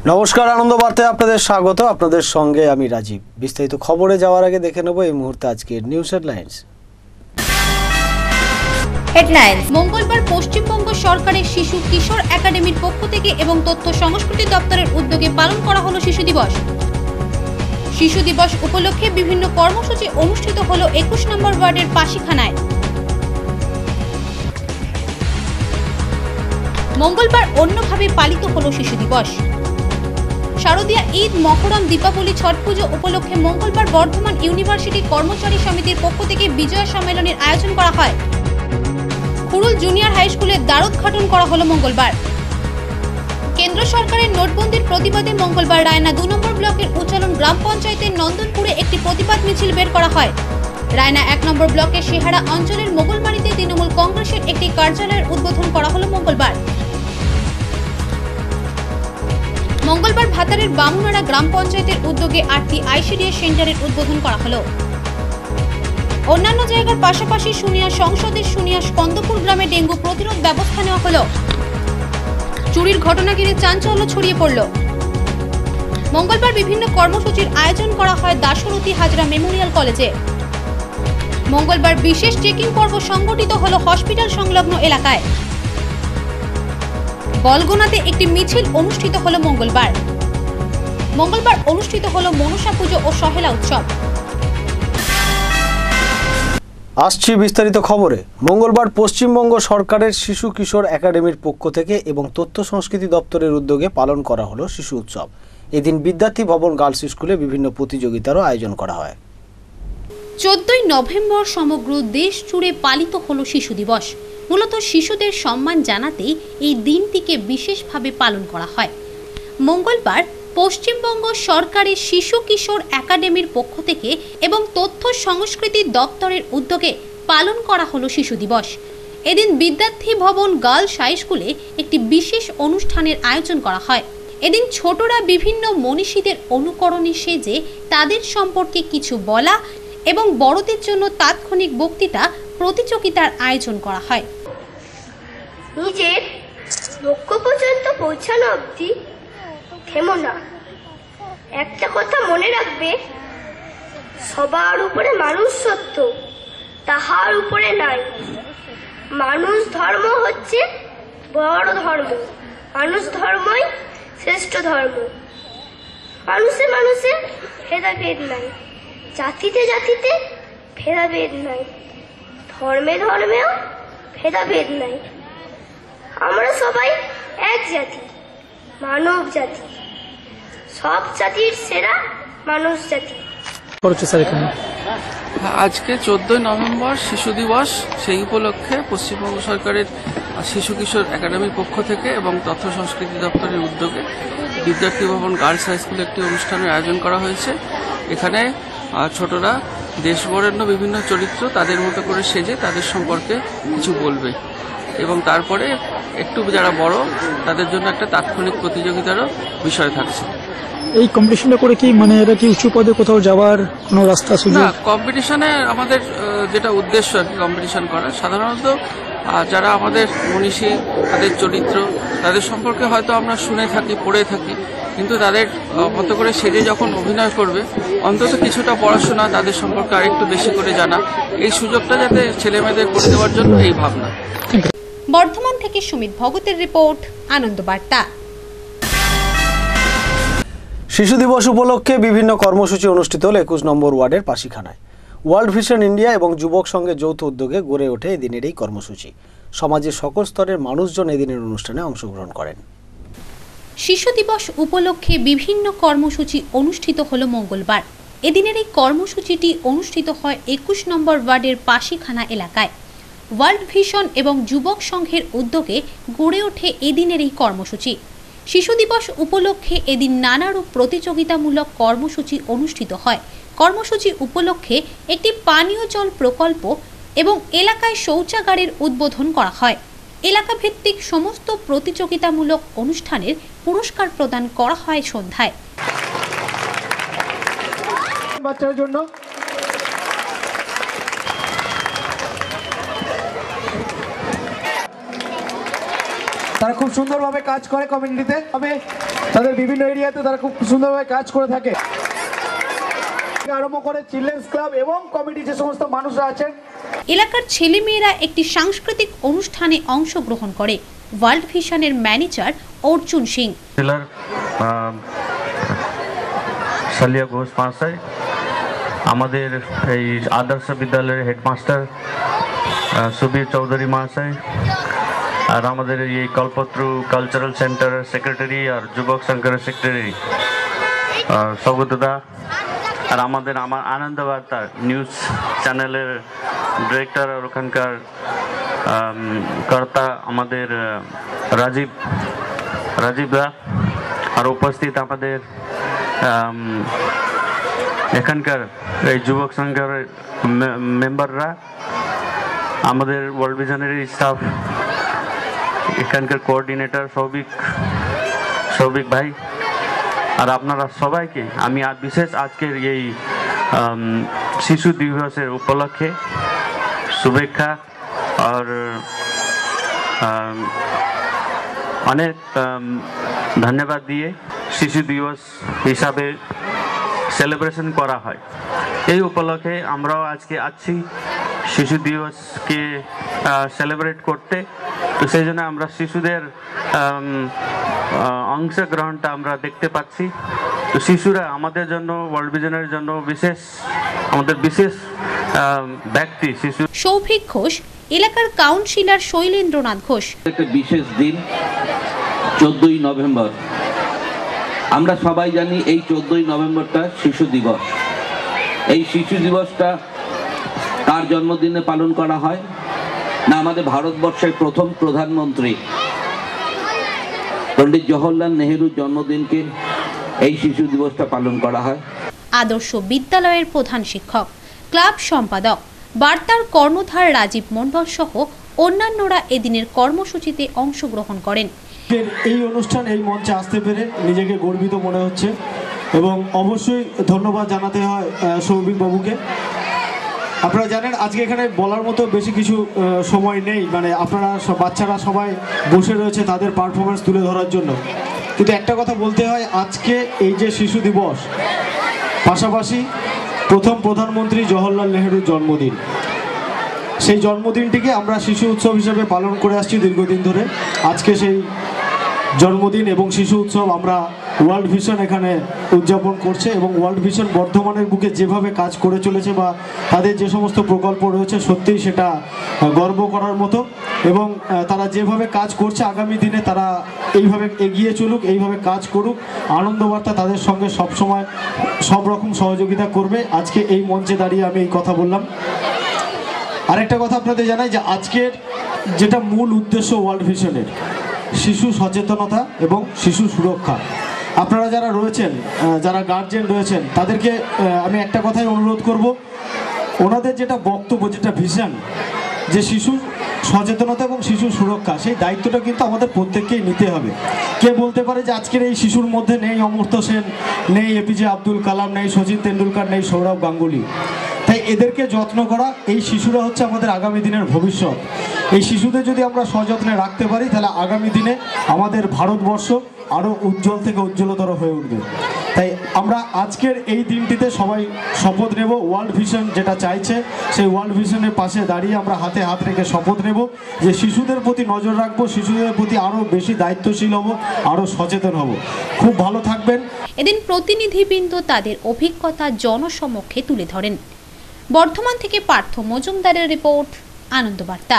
নমস্কার, আনন্দ বার্তায় আপনাদের স্বাগত। আপনাদের সঙ্গে আমি রাজীব। বিস্তারিত খবরে যাওয়ার আগে দেখে নেব এই মুহূর্তে আজকের নিউজ হেডলাইন্স। মঙ্গলবার পশ্চিমবঙ্গ সরকারের শিশু কিশোর একাডেমির পক্ষ থেকে এবং তথ্য সংস্কৃতি দপ্তরের উদ্যোগে পালন করা হলো শিশু দিবস। শিশু দিবস উপলক্ষে বিভিন্ন কর্মসূচি অনুষ্ঠিত হলো 21 নম্বর ওয়ার্ডের পাশিখানায়। মঙ্গলবার অন্যভাবে পালিত হলো শিশু দিবস। শারদীয়া ঈদ, মহরম, দীপাবলি, ছট পুজো উপলক্ষে মঙ্গলবার বর্ধমান ইউনিভার্সিটি কর্মচারী সমিতির পক্ষ থেকে বিজয় সম্মেলনের আয়োজন করা হয়। কুড়ুল জুনিয়র হাই স্কুলের দ্বারোদ্ঘাটন করা হলো মঙ্গলবার। কেন্দ্র সরকারের নোটবন্দির প্রতিবাদে মঙ্গলবার রায়না 2 নম্বর ব্লকের উচ্চালন গ্রাম পঞ্চায়েতের নন্দনপুরে একটি প্রতিবাদ মিছিল বের করা হয়। রায়না 1 নম্বর ব্লকের সিহারা অঞ্চলের মোগলমারিতে তৃণমূল কংগ্রেসের একটি কার্যালয়ের উদ্বোধন করা হলো মঙ্গলবার। মঙ্গলবার ভাতারের বামুনাড়া গ্রাম পঞ্চায়েতের উদ্যোগে 8টি আইসিডিএস সেন্টারের উদ্বোধন করা হলো। অন্যান্য জায়গার পাশাপাশি সুনিয়া সংসদের সুনিয়া স্কন্দপুর গ্রামে ডেঙ্গু প্রতিরোধ ব্যবস্থা নেওয়া হলো। চুরির ঘটনা ঘিরে চাঞ্চল্য ছড়িয়ে পড়ল। মঙ্গলবার বিভিন্ন কর্মসূচির আয়োজন করা হয় দাশরথী হাজরা মেমোরিয়াল কলেজে। মঙ্গলবার বিশেষ চেকিং পর্ব সংগঠিত হলো হসপিটাল সংলগ্ন এলাকায়। বলগোনাতে একটি মিছিল অনুষ্ঠিত হলো মঙ্গলবার অনুষ্ঠিত হলো মনসা পুজো ও সহেলা উৎসব। আসছি বিস্তারিত খবরে। মঙ্গলবার পশ্চিমবঙ্গ সরকারের শিশু কিশোর একাডেমির পক্ষ থেকে এবং তথ্য সংস্কৃতি দপ্তরের উদ্যোগে পালন করা হলো শিশু উৎসব। এদিন বিদ্যার্থী ভবন গার্লস স্কুলে বিভিন্ন প্রতিযোগিতারও আয়োজন করা হয়। 14ই নভেম্বর সমগ্র দেশ জুড়ে পালিত হলো শিশু দিবস। মূলত শিশুদের সম্মান জানাতেই এই দিনটিকে বিশেষভাবে পালন করা হয়। মঙ্গলবার পশ্চিমবঙ্গ সরকারের শিশু কিশোর একাডেমির পক্ষ থেকে এবং তথ্য সংস্কৃতি দপ্তরের উদ্যোগে পালন করা হলো শিশু দিবস। এদিন বিদ্যার্থী ভবন গার্লস হাই স্কুলে একটি বিশেষ অনুষ্ঠানের আয়োজন করা হয়। এদিন ছোটরা বিভিন্ন মনীষীদের অনুকরণে সেজে তাদের সম্পর্কে কিছু বলা এবং বড়দের জন্য তাৎক্ষণিক বক্তৃতা প্রতিযোগিতার আয়োজন করা হয়। নিজের লক্ষ্য পর্যন্ত পৌঁছানো অবধি থেমো না। একটা কথা মনে রাখবে, সবার উপরে মানুষ সত্য, তাহার উপরে নাই। মানুষ ধর্ম হচ্ছে বড় ধর্ম, মানুষ ধর্মই শ্রেষ্ঠ ধর্ম। মানুষে মানুষে ভেদাভেদ নাই, জাতিতে জাতিতে ভেদাভেদ নাই, ধর্মে ধর্মেও ভেদাভেদ নাই। আমরা সবাই এক জাতি, মানব জাতি, সব জাতির সেরা মানুষ জাতি। আজকে 14ই নভেম্বর শিশু দিবস। সেই উপলক্ষে পশ্চিমবঙ্গ সরকারের শিশু কিশোর একাডেমির পক্ষ থেকে এবং তথ্য সংস্কৃতি দপ্তরের উদ্যোগে বিদ্যার্থী ভবন গার্লস হাই স্কুলে একটি অনুষ্ঠানের আয়োজন করা হয়েছে। এখানে ছোটরা দেশ বরেণ্য বিভিন্ন চরিত্র তাদের মতো করে সেজে তাদের সম্পর্কে কিছু বলবে এবং তারপরে একটু যারা বড় তাদের জন্য একটা তাৎক্ষণিক প্রতিযোগিতারও বিষয় থাকছে। এই কম্পিটিশনটা করে কি এরা কি উঁচু পদে কোথাও যাওয়ার কোনো রাস্তা সুযোগ? না, কম্পিটিশনে আমাদের যেটা উদ্দেশ্য আর কি কম্পিটিশন করা, সাধারণত যারা আমাদের মনীষী তাদের চরিত্র তাদের সম্পর্কে হয়তো আমরা শুনে থাকি, পড়ে থাকি, কিন্তু তাদের মতো করে সেজে যখন অভিনয় করবে অন্তত কিছুটা পড়াশোনা তাদের সম্পর্কে আরেকটু বেশি করে জানা, এই সুযোগটা যাতে ছেলে মেয়েদের করে দেওয়ার জন্য এই ভাবনা। বর্ধমান থেকে সুমিত ভগতের রিপোর্ট, আনন্দ বার্তা। শিশু দিবস উপলক্ষে বিভিন্ন কর্মসূচি অনুষ্ঠিত হল 21 নম্বর ওয়ার্ডের পাশিখানায়। ওয়ার্ল্ড ভিশন ইন্ডিয়া এবং যুবক সংঘের যৌথ উদ্যোগে গড়ে ওঠে এদিনের এই কর্মসূচি। সমাজের সকল স্তরের মানুষজন এদিনের অনুষ্ঠানে অংশগ্রহণ করেন। শিশু দিবস উপলক্ষে বিভিন্ন কর্মসূচি অনুষ্ঠিত হল মঙ্গলবার। এদিনের এই কর্মসূচিটি অনুষ্ঠিত হয় 21 নম্বর ওয়ার্ডের পাশিখানা এলাকায়। ওয়ার্ল্ড ভিশন এবং যুবক সংঘের উদ্যোগে গড়ে ওঠে এদিনের এই কর্মসূচি। শিশু দিবস উপলক্ষে এদিন নানারূপ প্রতিযোগিতামূলক কর্মসূচি অনুষ্ঠিত হয়। কর্মসূচি উপলক্ষে একটি পানীয় জল প্রকল্প এবং এলাকায় শৌচাগারের উদ্বোধন করা হয়। এলাকা ভিত্তিক সমস্ত প্রতিযোগিতামূলক অনুষ্ঠানের পুরস্কার প্রদান করা হয় সন্ধ্যায়। বাচ্চাদের জন্য তারা খুব সুন্দরভাবে কাজ করে কমিউনিটিতে, তবে তাদের বিভিন্ন এরিয়াতে তারা খুব সুন্দরভাবে কাজ করে থাকে। আরম্ভ করে চিলড্রেন্স ক্লাব এবং কমিটি যে সমস্ত মানুষরা আছেন, এলাকার ছেলেমেয়েরা একটি সাংস্কৃতিক অনুষ্ঠানে অংশগ্রহণ করে। ওয়ার্ল্ড ভিশনের ম্যানেজার অর্জুন সিং, সালিয়া ঘোষ মহাশয়, আমাদের এই আদর্শ বিদ্যালয়ের হেডমাস্টার সুবীর চৌধুরী মহাশয়, আর আমাদের এই কল্পত্রু কালচারাল সেন্টারের সেক্রেটারি আর যুবক সংঘের সেক্রেটারি সৌগতদা, আর আমাদের আনন্দ বার্তা নিউজ চ্যানেলের ডিরেক্টর আর ওখানকার কর্তা আমাদের রাজীবদা, আর উপস্থিত আমাদের এখানকার এই যুবক সংঘের মেম্বাররা, আমাদের ওয়ার্ল্ড ভিশনের স্টাফ, এখানকার কোঅর্ডিনেটর সৌভিক ভাই, আর আপনারা সবাইকে আমি বিশেষ আজকের এই শিশু দিবসের উপলক্ষে শুভেচ্ছা আর অনেক ধন্যবাদ দিয়ে শিশু দিবস হিসাবে সেলিব্রেশন করা হয়। এই উপলক্ষে আমরাও আজকে আছি শিশু দিবসকে সেলিব্রেট করতে। তো সেই জন্য আমরা শিশুদের অংশগ্রহণটা আমরা দেখতে পাচ্ছি। তো শিশুরা আমাদের জন্য, ওয়ার্ল্ড ভিশনের জন্য আমাদের বিশেষ ব্যক্তি শিশু। সৌভিক ঘোষ, এলাকার কাউন্সিলর শৈলেন্দ্রনাথ ঘোষ, একটা বিশেষ দিন 14ই নভেম্বর। আমরা সবাই জানি এই 14ই নভেম্বরটা শিশু দিবস। এই শিশু দিবসটা কার জন্মদিনে পালন করা হয়? না, আমাদের ভারতবর্ষের প্রথম প্রধানমন্ত্রী পণ্ডিত জওহরলাল নেহেরুর জন্মদিনকে এই শিশু দিবসটা পালন করা হয়। আদর্শ বিদ্যালয়ের প্রধান শিক্ষক, ক্লাব সম্পাদক, বার্তার কর্ণধার রাজীব মণ্ডল সহ অন্যান্যরা এদিনের কর্মসূচিতে অংশগ্রহণ করেন। এই অনুষ্ঠান, এই মঞ্চে আসতে পেরে নিজেকে গর্বিত মনে হচ্ছে এবং অবশ্যই ধন্যবাদ জানাতে হয় সৌভিক বাবুকে। আপনারা জানেন আজকে এখানে বলার মতো বেশি কিছু সময় নেই, মানে আপনারা বাচ্চারা সবাই বসে রয়েছে তাদের পারফরমেন্স তুলে ধরার জন্য। কিন্তু একটা কথা বলতে হয়, আজকে এই যে শিশু দিবস, পাশাপাশি প্রথম প্রধানমন্ত্রী জওহরলাল নেহেরুর জন্মদিন। সেই জন্মদিনটিকে আমরা শিশু উৎসব হিসেবে পালন করে আসছি দীর্ঘদিন ধরে। আজকে সেই জন্মদিন এবং শিশু উৎসব আমরা ওয়ার্ল্ড ভিশন এখানে উদযাপন করছে এবং ওয়ার্ল্ড ভিশন বর্ধমানের বুকে যেভাবে কাজ করে চলেছে বা তাদের যে সমস্ত প্রকল্প রয়েছে, সত্যিই সেটা গর্ব করার মতো। এবং তারা যেভাবে কাজ করছে, আগামী দিনে তারা এইভাবে এগিয়ে চলুক, এইভাবে কাজ করুক। আনন্দবার্তা তাদের সঙ্গে সবসময় সব রকম সহযোগিতা করবে। আজকে এই মঞ্চে দাঁড়িয়ে আমি এই কথা বললাম। আরেকটা কথা আপনাদের জানাই যে আজকের যেটা মূল উদ্দেশ্য ওয়ার্ল্ড ভিশনের, শিশু সচেতনতা এবং শিশু সুরক্ষা। আপনারা যারা রয়েছেন, যারা গার্জিয়ান রয়েছেন, তাদেরকে আমি একটা কথাই অনুরোধ করব, ওনাদের যেটা বক্তব্য, যেটা ভিশন, যে শিশু সচেতনতা এবং শিশু সুরক্ষা, সেই দায়িত্বটা কিন্তু আমাদের প্রত্যেককেই নিতে হবে। কে বলতে পারে যে আজকের এই শিশুর মধ্যে নেই অমর্ত্য সেন, নেই এপিজে আব্দুল কালাম, নেই সচিন তেন্ডুলকার, নেই সৌরভ গাঙ্গুলি? তাই এদেরকে যত্ন করা, এই শিশুরা হচ্ছে আমাদের আগামী দিনের ভবিষ্যৎ। এই শিশুদের যদি আমরা সযত্নে রাখতে পারি, তাহলে আগামী দিনে আমাদের ভারতবর্ষ আরও উজ্জ্বল থেকে উজ্জ্বলতর হয়ে উঠবে। তাই আমরা আজকের এই দিনটিতে সবাই শপথ নেব, ওয়ার্ল্ড ভিশন যেটা চাইছে সেই ওয়ার্ল্ড ভিশনের পাশে দাঁড়িয়ে আমরা হাতে হাত রেখে শপথ নেব যে শিশুদের প্রতি নজর রাখবো, শিশুদের প্রতি আরও বেশি দায়িত্বশীল হব, আরও সচেতন হব। খুব ভালো থাকবেন। এদিন প্রতিনিধিবৃন্দ তাদের অভিজ্ঞতা জনসমক্ষে তুলে ধরেন। বর্ধমান থেকে পার্থ মজুমদারের রিপোর্ট, আনন্দবার্তা।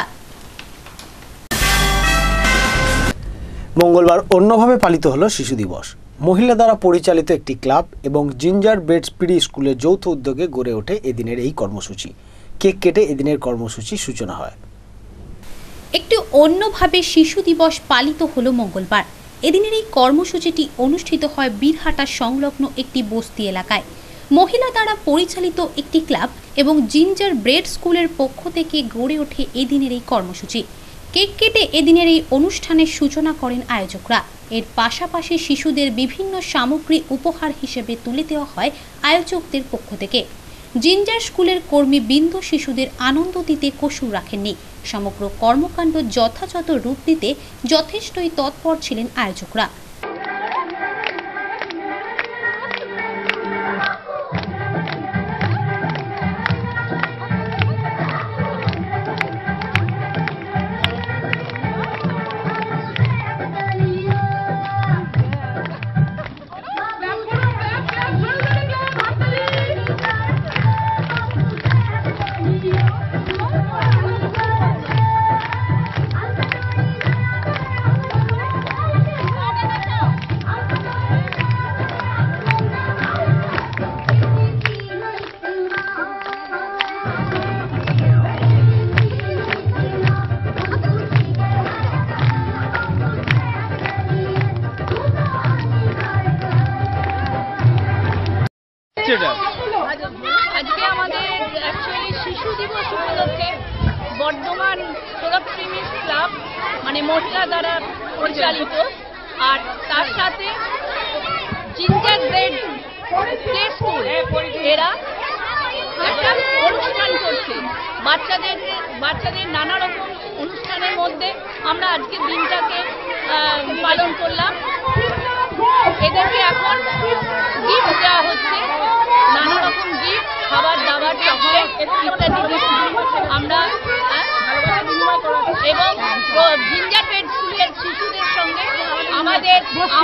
মঙ্গলবার অন্যভাবে পালিত হলো শিশু দিবস। মহিলা দ্বারা পরিচালিত একটি ক্লাব এবং জিঞ্জার ব্রেডস প্রি স্কুলের যৌথ উদ্যোগে গড়ে ওঠে এদিনের এই কর্মসূচি। কেক কেটে এদিনের কর্মসূচির সূচনা হয়। একটি অন্যভাবে শিশু দিবস পালিত হলো মঙ্গলবার। এদিনের এই কর্মসূচিটি অনুষ্ঠিত হয় বীরহাটা সংলগ্ন একটি বস্তি এলাকায়। মহিলা দ্বারা পরিচালিত একটি ক্লাব এবং জিঞ্জার ব্রেড স্কুলের পক্ষ থেকে গড়ে ওঠে এদিনের এই কর্মসূচি। কেক কেটে এদিনের এই অনুষ্ঠানের সূচনা করেন আয়োজকরা। এর পাশাপাশি শিশুদের বিভিন্ন সামগ্রী উপহার হিসেবে তুলে দেওয়া হয় আয়োজকদের পক্ষ থেকে। জিঞ্জার স্কুলের কর্মী বিন্দু শিশুদের আনন্দ দিতে কসুর রাখেননি। সমগ্র কর্মকাণ্ড যথাযথ রূপ দিতে যথেষ্টই তৎপর ছিলেন আয়োজকরা। আজকে আমাদের অ্যাকচুয়ালি শিশু দিবস উপলক্ষে বর্ধমান সোলার প্রেমিস ক্লাব মানে মহিলা দ্বারা পরিচালিত, আর তার সাথে জিঞ্জার ব্রেড প্লে স্কুল এরা একটা অনুষ্ঠান করছে বাচ্চাদের নানা রকম অনুষ্ঠানের মধ্যে আমরা আজকে দিনটাকে পালন করলাম। এদেরকে এখন গিফট দেওয়া হচ্ছে, নানা রকম গিফট, খাবার দাবার, চকলেট ইত্যাদি আমরা এবং জিঞ্জার ব্রেড স্কুলের শিশুদের সঙ্গে আমাদের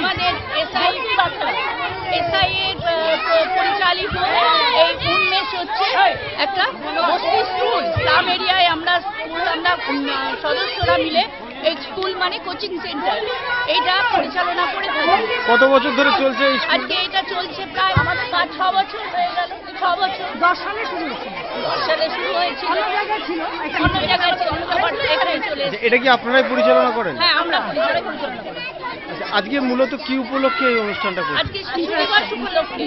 এসআই এর পরিচালিত এই উন্মেষ হচ্ছে একটা বস্তি স্কুল স্লাম এরিয়ায় আমরা সদস্যরা মিলে এই স্কুল মানে কোচিং সেন্টার এইটা পরিচালনা করে থাকি। কত বছর ধরে চলছে? আজকে এটা চলছে প্রায় 5-6 বছর হয়ে গেল। 6 বছর। 10 সালে শুরু হয়েছিল। অন্য জায়গায় ছিল, এখানে চলে এসেছে। এটা কি আপনারাই পরিচালনা করেন? হ্যাঁ, আমরা পরিচালনা করি। আজকে মূলত কি উপলক্ষে এই অনুষ্ঠানটা করছেন? আজকে শিশু দিবস উপলক্ষে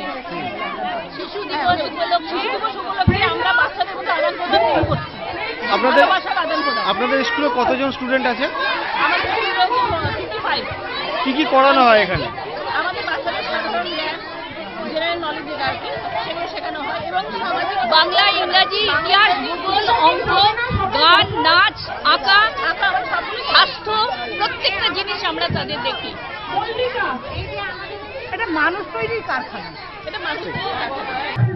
আমরা বাচ্চাদের মধ্যে আদান প্রদান করছি। আপনাদের স্কুলে কতজন স্টুডেন্ট আছে? আমাদের স্কুলে রয়েছে 55। কি করানো হয় এখানে? আমাদের বাচ্চাদের সাধারণ জ্ঞান, জেনারেল নলেজের আর কি সেগুলো শেখানো হয় এবং বাংলা, ইংরাজি, ইতিহাস, ভূগোল, অঙ্ক, গান, নাচ, আঁকা, স্বাস্থ্য, প্রত্যেকটা জিনিস আমরা তাদের দেখি। এটা মানুষ তৈরির কারখানা, এটা মানুষ তৈরির কারখানা।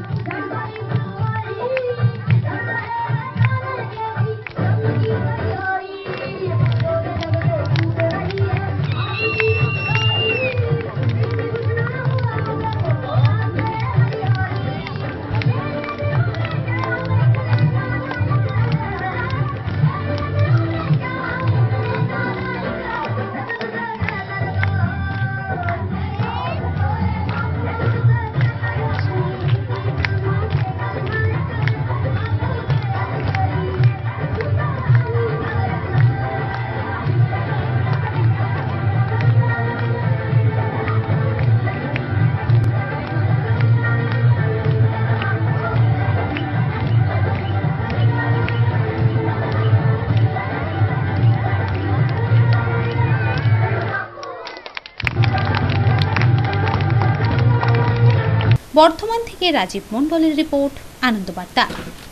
বর্ধমান থেকে রাজীব মণ্ডলের রিপোর্ট, আনন্দবার্তা।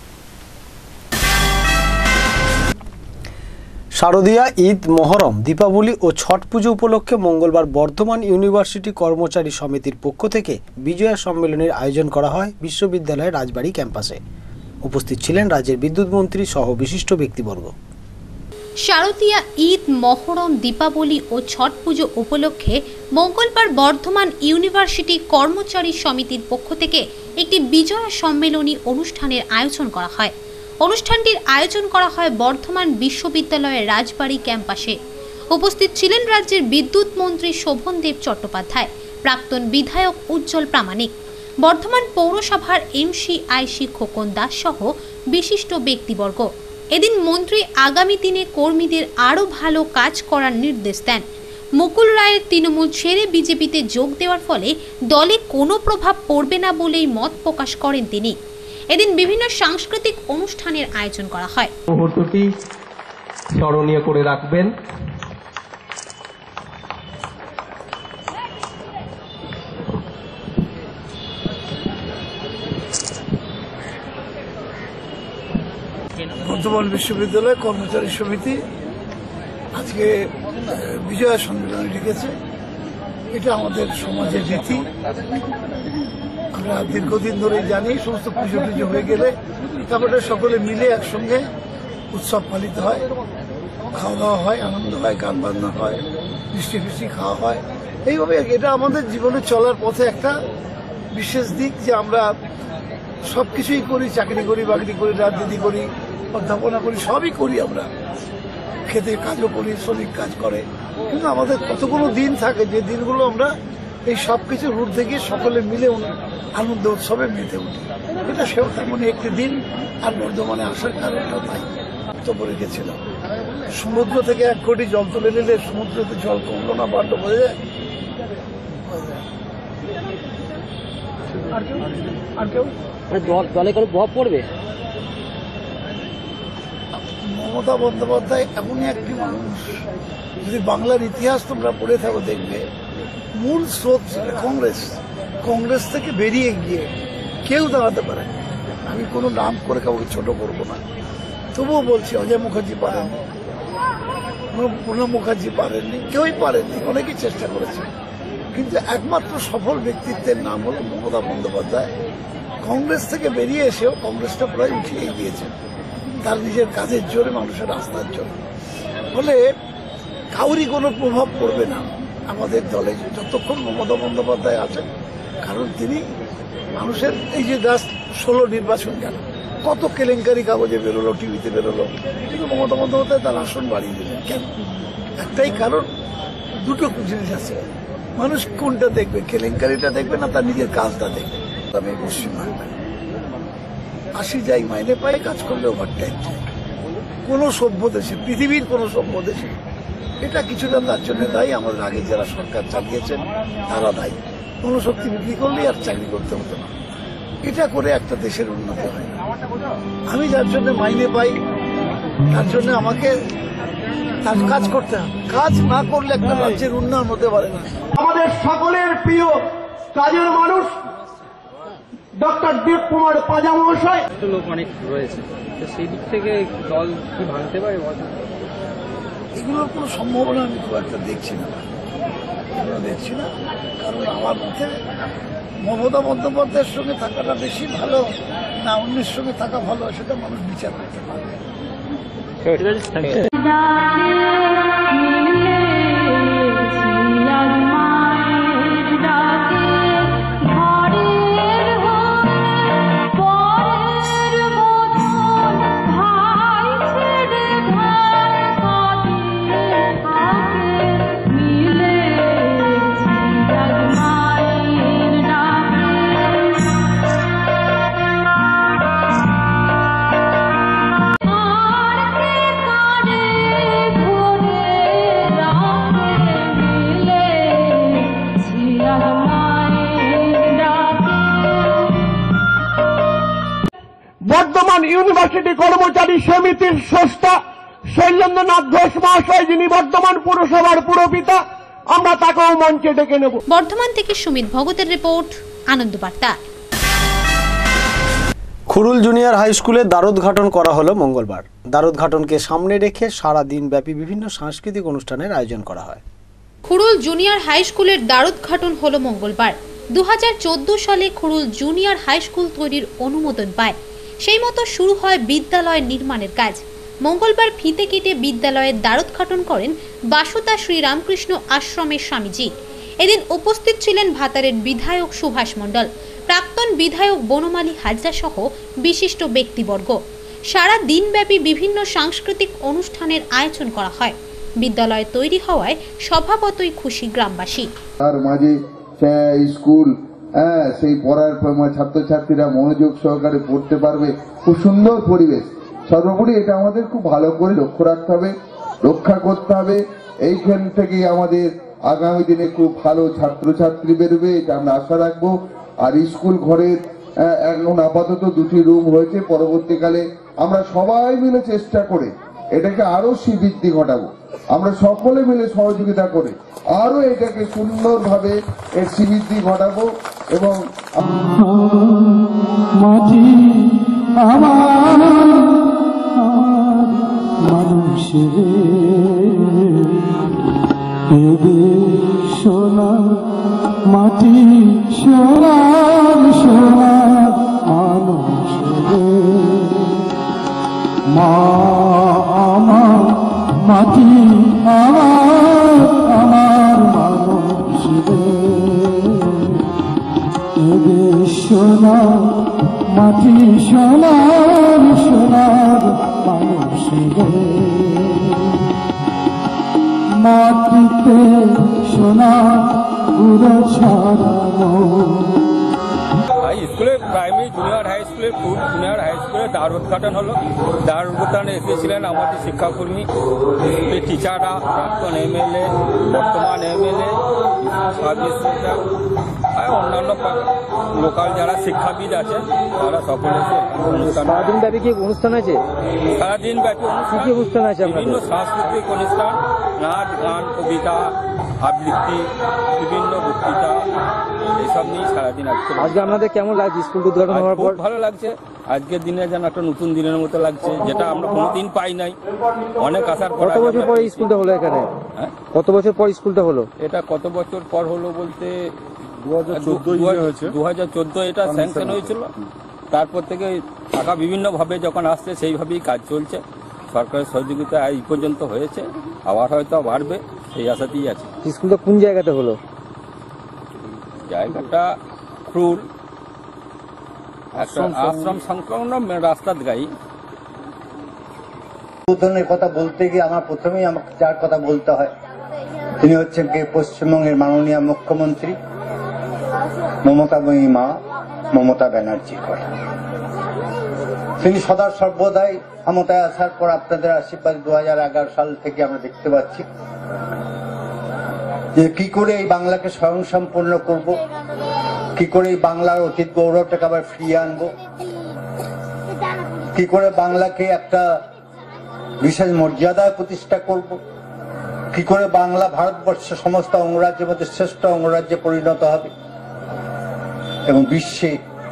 শারদীয়া, ঈদ, মহরম, দীপাবলি ও ছট পুজো উপলক্ষে মঙ্গলবার বর্ধমান ইউনিভার্সিটি কর্মচারী সমিতির পক্ষ থেকে বিজয়া সম্মেলনের আয়োজন করা হয় বিশ্ববিদ্যালয়ের রাজবাড়ী ক্যাম্পাসে। উপস্থিত ছিলেন রাজ্যের বিদ্যুৎ মন্ত্রী সহ বিশিষ্ট ব্যক্তিবর্গ। শারদীয়া, ঈদ, মহরম, দীপাবলি ও ছট পুজো উপলক্ষে মঙ্গলবার বর্ধমান ইউনিভার্সিটি কর্মচারী সমিতির পক্ষ থেকে একটি বিজয়া সম্মেলনী অনুষ্ঠানের আয়োজন করা হয়। অনুষ্ঠানটির আয়োজন করা হয় বর্ধমান বিশ্ববিদ্যালয়ের রাজবাড়ী ক্যাম্পাসে। উপস্থিত ছিলেন রাজ্যের বিদ্যুৎ মন্ত্রী শোভনদেব চট্টোপাধ্যায়, প্রাক্তন বিধায়ক উজ্জ্বল প্রামাণিক, বর্ধমান পৌরসভার এমসি খোকন দাস সহ বিশিষ্ট ব্যক্তিবর্গ। এদিন মন্ত্রী আগামী দিনে কর্মীদের আরও ভালো কাজ করার নির্দেশ দেন। মুকুল রায়ের তৃণমূল ছেড়ে বিজেপিতে যোগ দেওয়ার ফলে দলে কোনো প্রভাব পড়বে না বলেই মত প্রকাশ করেন তিনি। এদিন বিভিন্ন সাংস্কৃতিক অনুষ্ঠানের আয়োজন করা হয়। মুহূর্তটি স্মরণীয় করে রাখবেন। বর্ধমান বিশ্ববিদ্যালয় কর্মচারী সমিতি আজকে বিজয়া সম্মেলন ডেকেছে। এটা আমাদের সমাজের রীতি। আমরা দীর্ঘদিন ধরে জানি সমস্ত পুজো টুজো হয়ে গেলে তারপরে সকলে মিলে একসঙ্গে উৎসব পালিত হয়, খাওয়া দাওয়া হয়, আনন্দ হয়, গান বাজনা হয়, মিষ্টি ফিষ্টি খাওয়া হয়। এইভাবে এটা আমাদের জীবনে চলার পথে একটা বিশেষ দিক যে আমরা সব কিছুই করি, চাকরি করি, বাকরি করি, রাজনীতি করি, অধ্যাপনা করি, সবই করি। আমরা খেতে কাজও করি, শ্রমিক কাজ করে, কিন্তু আমাদের কতগুলো দিন থাকে যে দিনগুলো আমরা এই সব কিছুর ঊর্ধ্বে গিয়ে সকলে মিলে আনন্দ উৎসবে মেতে উঠি। এটা সেও তেমনই একটি দিন। আর বর্ধমানে আসার কারণটা তাই বক্তব্য রেখেছিলাম। সমুদ্র থেকে 1 কোটি জল তুলে নিলে সমুদ্রতে জল কমলো না বাড়লো বোঝা যায়? আর কেউ জলে কোনো প্রভাব পড়বে? মমতা বন্দ্যোপাধ্যায় এমনই একটি মানুষ, যদি বাংলার ইতিহাস তোমরা পড়ে থাকো দেখবে মূল স্রোত কংগ্রেস থেকে বেরিয়ে গিয়ে কেউ দাঁড়াতে পারে। আমি কোনো নাম করে কাউকে ছোট করবো না, তবুও বলছি অজয় মুখার্জি পারেননি, প্রণব মুখার্জি পারেননি, কেউই পারেননি, অনেকেই চেষ্টা করেছে, কিন্তু একমাত্র সফল ব্যক্তিত্বের নাম হল মমতা বন্দ্যোপাধ্যায়। কংগ্রেস থেকে বেরিয়ে এসেও কংগ্রেসটা প্রায় উঠিয়ে দিয়েছেন তার নিজের কাজের জোরে, মানুষের আস্থার জন্য। ফলে কাউরই কোনো প্রভাব পড়বে না আমাদের দলে যতক্ষণ মমতা বন্দ্যোপাধ্যায় আছেন, কারণ তিনি মানুষের এই যে 2016 নির্বাচন গেল, কত কেলেঙ্কারি কাগজে বেরোলো, টিভিতে বেরোলো, কিন্তু মমতা বন্দ্যোপাধ্যায় তার আসন বাড়িয়ে দিলেন। কেন? একটাই কারণ, দুটো জিনিস আছে, মানুষ কোনটা দেখবে, কেলেঙ্কারিটা দেখবে না তার নিজের কাজটা দেখবে। আমি পশ্চিমবাংলায় আসি যাই মাইনে পাই, কাজ করলে ওভারটাইম চাই। কোনো সভ্য দেশে, পৃথিবীর কোনো সভ্য দেশে এটা কিছুটা তার জন্য দায়ী। আমাদের আগে যারা সরকার চালিয়েছেন তারা দায়ী। কোনো শক্তি বিক্রি করলেই আর চাকরি করতে হতো না। এটা করে একটা দেশের উন্নতি হয় না। আমি যার জন্য মাইনে পাই তার জন্য আমাকে তার কাজ করতে হবে। কাজ না করলে একটা রাজ্যের উন্নয়ন হতে পারে না। আমাদের সকলের প্রিয় কাজের মানুষ ডক্টর দেব কুমার পাজা মহাশয়। লোক অনেক রয়েছে, তো সেই দিক থেকে দল কি ভাঙতে পারে? এগুলোর কোনো সম্ভাবনা আমি খুব একটা দেখছি না, কারণ আমার মতে মমতা বন্দ্যোপাধ্যায়ের সঙ্গে থাকাটা বেশি ভালো না অন্যের সঙ্গে থাকা ভালো, সেটা মানুষ বিচার করতে পারবে। বর্ধমান ইউনিভার্সিটি কর্মচারী সমিতির স্রষ্টা শৈলেন্দ্রনাথ ঘোষ মহাশয়, যিনি বর্ধমান পুরসভার পুরপিতা, আমরা তাকেও মঞ্চে ডেকে নেব। বর্ধমান থেকে সুমিত ভগতের রিপোর্ট, আনন্দবার্তা। খুরুল জুনিয়র হাই স্কুলে দ্বারোদ্ঘাটন করা হলো মঙ্গলবার। দ্বারোদ্ঘাটনকে সামনে রেখে সারা দিনব্যাপী বিভিন্ন সাংস্কৃতিক অনুষ্ঠানের আয়োজন করা হয়। খুরুল জুনিয়র হাই স্কুলের দ্বারোদ্ঘাটন হলো মঙ্গলবার। 2014 সালে খুরুল জুনিয়র হাই স্কুল তৈরির অনুমোদন পায়। সেই মতো শুরু হয় বিদ্যালয় নির্মাণের কাজ। মঙ্গলবার ফিতে কেটে বিদ্যালয়ের দ্বারোদ্ঘাটন করেন বাসুদা শ্রীরামকৃষ্ণ আশ্রমের স্বামীজি। এদিন উপস্থিত ছিলেন ভাতারের বিধায়ক সুভাষ মণ্ডল, প্রাক্তন বিধায়ক বনমালী হাজরা সহ বিশিষ্ট ব্যক্তিবর্গ। সারা দিনব্যাপী বিভিন্ন সাংস্কৃতিক অনুষ্ঠানের আয়োজন করা হয়। বিদ্যালয় তৈরি হওয়ায় স্বভাবতই খুশি গ্রামবাসী। তার মাঝে স্কুল, সেই পড়ার ছাত্রছাত্রীরা মনোযোগ সহকারে পড়তে পারবে, খুব সুন্দর পরিবেশ। সর্বোপরি এটা আমাদের খুব ভালো করে লক্ষ্য রাখতে হবে, রক্ষা করতে হবে। এইখান থেকেই আমাদের আগামী দিনে খুব ভালো ছাত্রছাত্রী বেরোবে, এটা আমরা আশা রাখবো। আর স্কুল ঘরের এখন আপাতত 2টি রুম হয়েছে, পরবর্তীকালে আমরা সবাই মিলে চেষ্টা করে এটাকে আরো শ্রীবৃদ্ধি ঘটাবো। আমরা সকলে মিলে সহযোগিতা করে আরো এটাকে সুন্দরভাবে এর শ্রীবৃদ্ধি ঘটাবো। এবং মাটি আমার সোনা মাটি সোনার সোনার মানুষ মা আমার মাটি আমার আমার মানুষ সোনা মাটি সোনার সোনার মানুষ মাটিতে সোনা পুরো ছড়ানো। স্কুলে প্রাইমারি জুনিয়র হাই স্কুলের জুনিয়র হাই স্কুলের দ্বার উদ্ঘাটন হলো। দ্বার উদ্ঘাটনে এসেছিলেন আমাদের শিক্ষাকর্মী, স্কুলের টিচাররা, প্রাক্তন এমএলএ, বর্তমান এমএলএ, সাব ইন্সপেক্টর আর অন্যান্য লোকাল যারা শিক্ষাবিদ আছেন তারা সকলে অনুষ্ঠান। সারাদিন ব্যাপী কি অনুষ্ঠান আছে? সারাদিন ব্যাপী অনুষ্ঠান আছে, বিভিন্ন সাংস্কৃতিক অনুষ্ঠান, নাচ গান, কবিতা, আবৃত্তি, বিভিন্ন বক্তৃতা, এইসব নিয়ে সারাদিন আজকে। আজকে আপনাদের কেমন লাগছে স্কুল উদ্ঘাটন হওয়ার পর? ভালো লাগছে। আজকের দিনে যেন একটা নতুন দিনের মতো লাগছে, যেটা আমরা কোনোদিন পাই নাই। অনেক আসার পর। কত বছর পর স্কুলটা হলো এখানে? কত বছর পর স্কুলটা হলো? এটা কত বছর পর হলো বলতে 2014 এটা স্যাংশন হয়েছিল। তারপর থেকে টাকা বিভিন্নভাবে যখন আসছে সেইভাবেই কাজ চলছে। সরকারের সহযোগিতা এই পর্যন্ত হয়েছে, আবার হয়তো বাড়বে সেই আশাতেই আছে। স্কুলটা কোন জায়গাতে হলো? জায়গাটা ক্রুল একটা আশ্রম সংলগ্ন রাস্তার গাই। উদ্বোধনের কথা বলতে গিয়ে আমার প্রথমেই আমাকে যার কথা বলতে হয় তিনি হচ্ছেন পশ্চিমবঙ্গের মাননীয় মুখ্যমন্ত্রী মমতাময়ী মা মমতা ব্যানার্জির কথা। তিনি সদা সর্বদাই ক্ষমতায় আসার পর আপনাদের আশীর্বাদ 2011 সাল থেকে আমরা দেখতে পাচ্ছি যে কি করে এই বাংলাকে স্বয়ংসম্পূর্ণ করব, কি করে এই বাংলার অতীত গৌরবটাকে আবার ফিরিয়ে আনবো, কি করে বাংলাকে একটা বিশেষ মর্যাদায় প্রতিষ্ঠা করব, কি করে বাংলা ভারতবর্ষের সমস্ত অঙ্গরাজ্যের মধ্যে শ্রেষ্ঠ অঙ্গরাজ্যে পরিণত হবে এবং বিশ্বে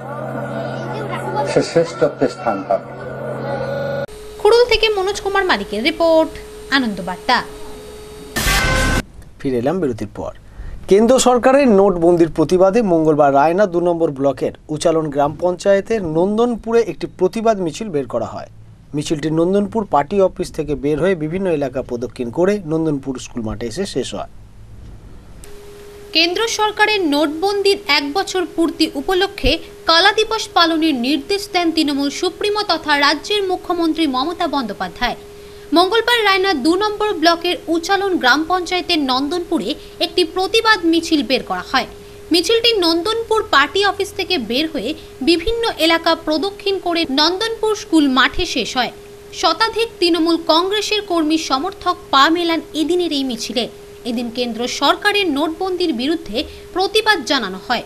সে শ্রেষ্ঠত্বের স্থান পাবে। কুড়ুল থেকে মনোজ কুমার মালিকের রিপোর্ট, আনন্দবার্তা। ফিরে এলাম বিরতির পর। কেন্দ্র সরকারের নোটবন্দির প্রতিবাদে মঙ্গলবার রায়না 2 নম্বর ব্লকের উচালন গ্রাম পঞ্চায়েতের নন্দনপুরে একটি প্রতিবাদ মিছিল বের করা হয়। মিছিলটি নন্দনপুর পার্টি অফিস থেকে বের হয়ে বিভিন্ন এলাকা প্রদক্ষিণ করে নন্দনপুর স্কুল মাঠে এসে শেষ হয়। কেন্দ্র সরকারের নোটবন্দির 1 বছর পূর্তি উপলক্ষে কালা দিবস পালনের নির্দেশ দেন তৃণমূল সুপ্রিমো তথা রাজ্যের মুখ্যমন্ত্রী মমতা বন্দ্যোপাধ্যায়। মঙ্গলবার রায়না 2 নম্বর ব্লকের উচালন গ্রাম পঞ্চায়েতের নন্দনপুরে একটি প্রতিবাদ মিছিল বের করা হয়। মিছিলটি নন্দনপুর পার্টি অফিস থেকে বের হয়ে বিভিন্ন এলাকা প্রদক্ষিণ করে নন্দনপুর স্কুল মাঠে শেষ হয়। শতাধিক তৃণমূল কংগ্রেসের কর্মী সমর্থক পা মেলান এদিনের এই মিছিলে। এদিন কেন্দ্র সরকারের নোটবন্দির বিরুদ্ধে প্রতিবাদ জানানো হয়।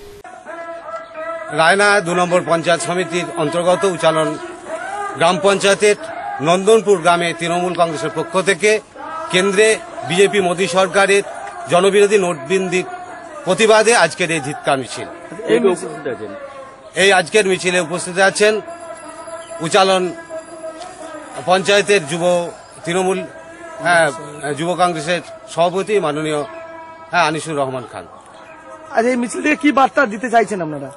রায়না 2 নম্বর পঞ্চায়েত সমিতির অন্তর্গত উচালন গ্রাম পঞ্চায়েতের নন্দনপুর গ্রামে তৃণমূল কংগ্রেসের পক্ষ থেকে কেন্দ্রে বিজেপি মোদী সরকারের জনবিরোধী নোটবন্দির প্রতিবাদে আজকের এই ধিক্কার মিছিল। এই আজকের মিছিলে উপস্থিত আছেন উচালন পঞ্চায়েতের তৃণমূল যুব কংগ্রেসের সভাপতি মাননীয় আনিসুর রহমান খান। আজ এই মিছিল থেকে কি বার্তা দিতে চাইছেন আপনারা?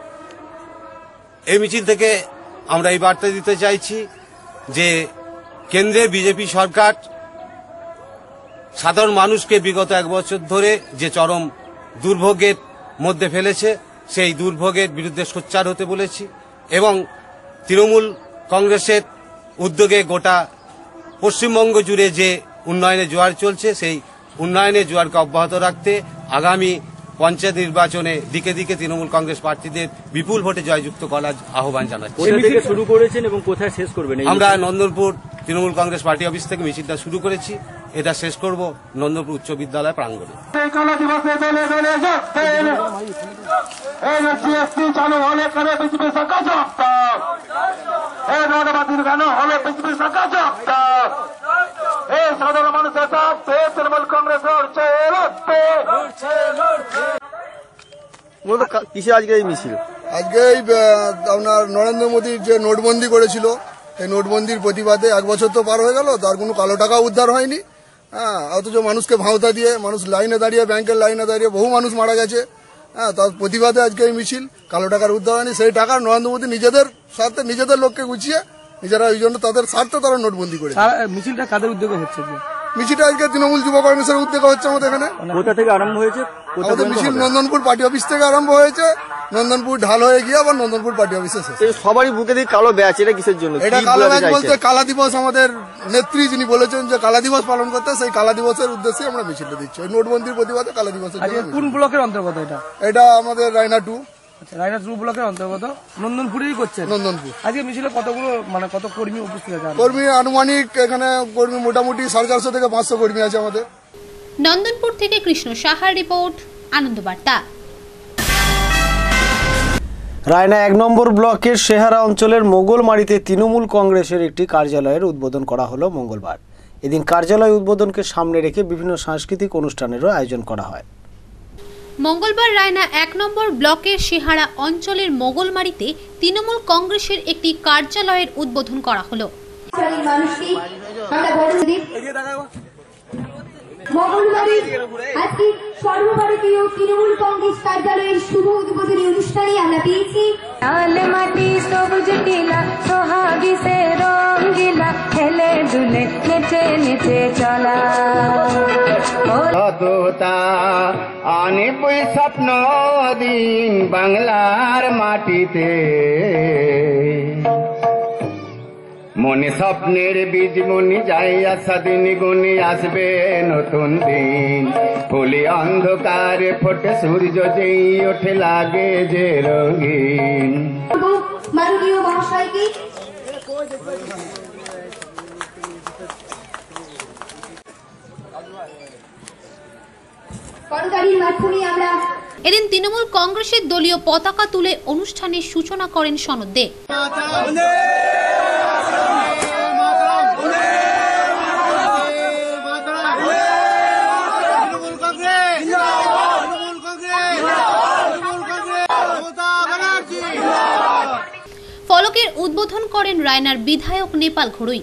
এই মিছিল থেকে আমরা এই বার্তা দিতে চাইছি যে কেন্দ্রে বিজেপি সরকার সাধারণ মানুষকে বিগত 1 বছর ধরে যে চরম দুর্ভোগের মধ্যে ফেলেছে সেই দুর্ভোগের বিরুদ্ধে সোচ্চার হতে বলেছি এবং তৃণমূল কংগ্রেসের উদ্যোগে গোটা পশ্চিমবঙ্গ জুড়ে যে উন্নয়নের জোয়ার চলছে সেই উন্নয়নের জোয়ারকে অব্যাহত রাখতে আগামী পঞ্চায়েত নির্বাচনে দিকে দিকে তৃণমূল কংগ্রেস প্রার্থীদের বিপুল ভোটে জয়যুক্ত করার আহ্বান জানাচ্ছি। কোথা থেকে শুরু করেছেন এবং কোথায় শেষ করবেন? আমরা নন্দনপুর তৃণমূল কংগ্রেস পার্টি অফিস থেকে মিছিলটা শুরু করেছি, এটা শেষ করব নন্দনপুর উচ্চ বিদ্যালয় প্রাঙ্গণে। কিসে আজকে এই মিছিল? আজকে আপনার নরেন্দ্র মোদীর যে নোটবন্দি করেছিল এই নোটবন্দির প্রতিবাদে 1 বছর তো পার হয়ে গেল, তার কোনো কালো টাকা উদ্ধার হয়নি। হ্যাঁ, অথচ মানুষকে ভাঁওতা দিয়ে, মানুষ লাইনে দাঁড়িয়ে, ব্যাংকের লাইনে দাঁড়িয়ে বহু মানুষ মারা গেছে। হ্যাঁ, তার প্রতিবাদে আজকে এই মিছিল। কালো টাকার উদ্ধার হয়নি, সেই টাকা নরেন্দ্র মোদী নিজেদের স্বার্থে, নিজেদের লোককে গুছিয়ে নিজেরা ওই জন্য তাদের স্বার্থে তারা নোটবন্দি করে। মিছিলটা কাদের উদ্যোগে হচ্ছে? মিছিলটা আজকে তৃণমূল যুব কংগ্রেসের উদ্যোগে হচ্ছে আমাদের এখানে। কোথা থেকে আরম্ভ হয়েছে? আমাদের মিছিল নন্দনপুর পার্টি অফিস থেকে আরম্ভ হয়েছে, নন্দনপুর ঢাল হয়ে গিয়ে আবার নন্দনপুর পার্টি অফিসে শেষ। সবারই বুকে দিয়ে কালো ব্যাচ, এটা কিসের জন্য? এটা কালো ব্যাচ বলতে কালা দিবস, আমাদের নেত্রী যিনি বলেছেন যে কালা দিবস পালন করতে, সেই কালা দিবসের উদ্দেশ্যে আমরা মিছিলটা দিচ্ছি। ওই নোটবন্দির প্রতিবাদে কালা দিবসের। কোন ব্লকের অন্তর্গত এটা? এটা আমাদের রায়না 2। রায়না 2 ব্লকের অন্তর্গত নন্দনপুরেই করছে। নন্দনপুর। আজকে মিছিলে কতগুলো কত কর্মী উপস্থিত আছে? কর্মী আনুমানিক এখানে কর্মী মোটামুটি 450 থেকে 500 কর্মী আছে আমাদের। নন্দনপুর থেকে কৃষ্ণ সাহার রিপোর্ট, আনন্দবার্তা। রায়না 1 নম্বর ব্লকের শেহারা অঞ্চলের মোগলমারিতে তৃণমূল কংগ্রেসের একটি কার্যালয়ের উদ্বোধন করা হলো মঙ্গলবার। এদিন কার্যালয় উদ্বোধনকে সামনে রেখে বিভিন্ন সাংস্কৃতিক অনুষ্ঠানেরও আয়োজন করা হয়। মঙ্গলবার রায়না 1 নম্বর ব্লকের শেহারা অঞ্চলের মোগলমারিতে তৃণমূল কংগ্রেসের একটি কার্যালয়ের উদ্বোধন করা হলো। মঙ্গলবারের আজকে সর্বভারতীয় তৃণমূল কংগ্রেস কার্যালয়ের শুভ উদ্বোধনী অনুষ্ঠানে আমরা পেয়েছি লাল মাটি সবুজ টিলা সোহাগী সে রঙ্গিলা খেলে দুলে নেচে নেচে চলা অনেক স্বপ্ন দিন বাংলার মাটিতে মনে স্বপ্নের বীজ মনি যাই আশা দিন গুনি আসবে নতুন দিন ফুলে অন্ধকারে ফোটে সূর্য যেই ওঠে লাগে যে রঙিন। মাননীয় মহাশয়কে করতালির মাধ্যমে আমরা এদিন তৃণমূল কংগ্রেসের দলীয় পতাকা তুলে অনুষ্ঠানের সূচনা করেন সনদ দে। ফলকের উদ্বোধন করেন রায়নার বিধায়ক নেপাল ঘড়ুই।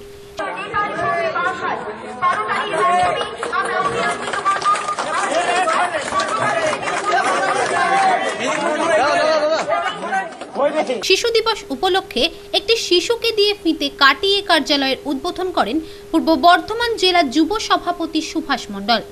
শিশু দিবস উপলক্ষে একটি শিশুকে দিয়ে ফিতে কাটিয়ে কার্যালয়ের উদ্বোধন করেন পূর্ব বর্ধমান জেলা যুব সভাপতি সুভাষ মণ্ডল।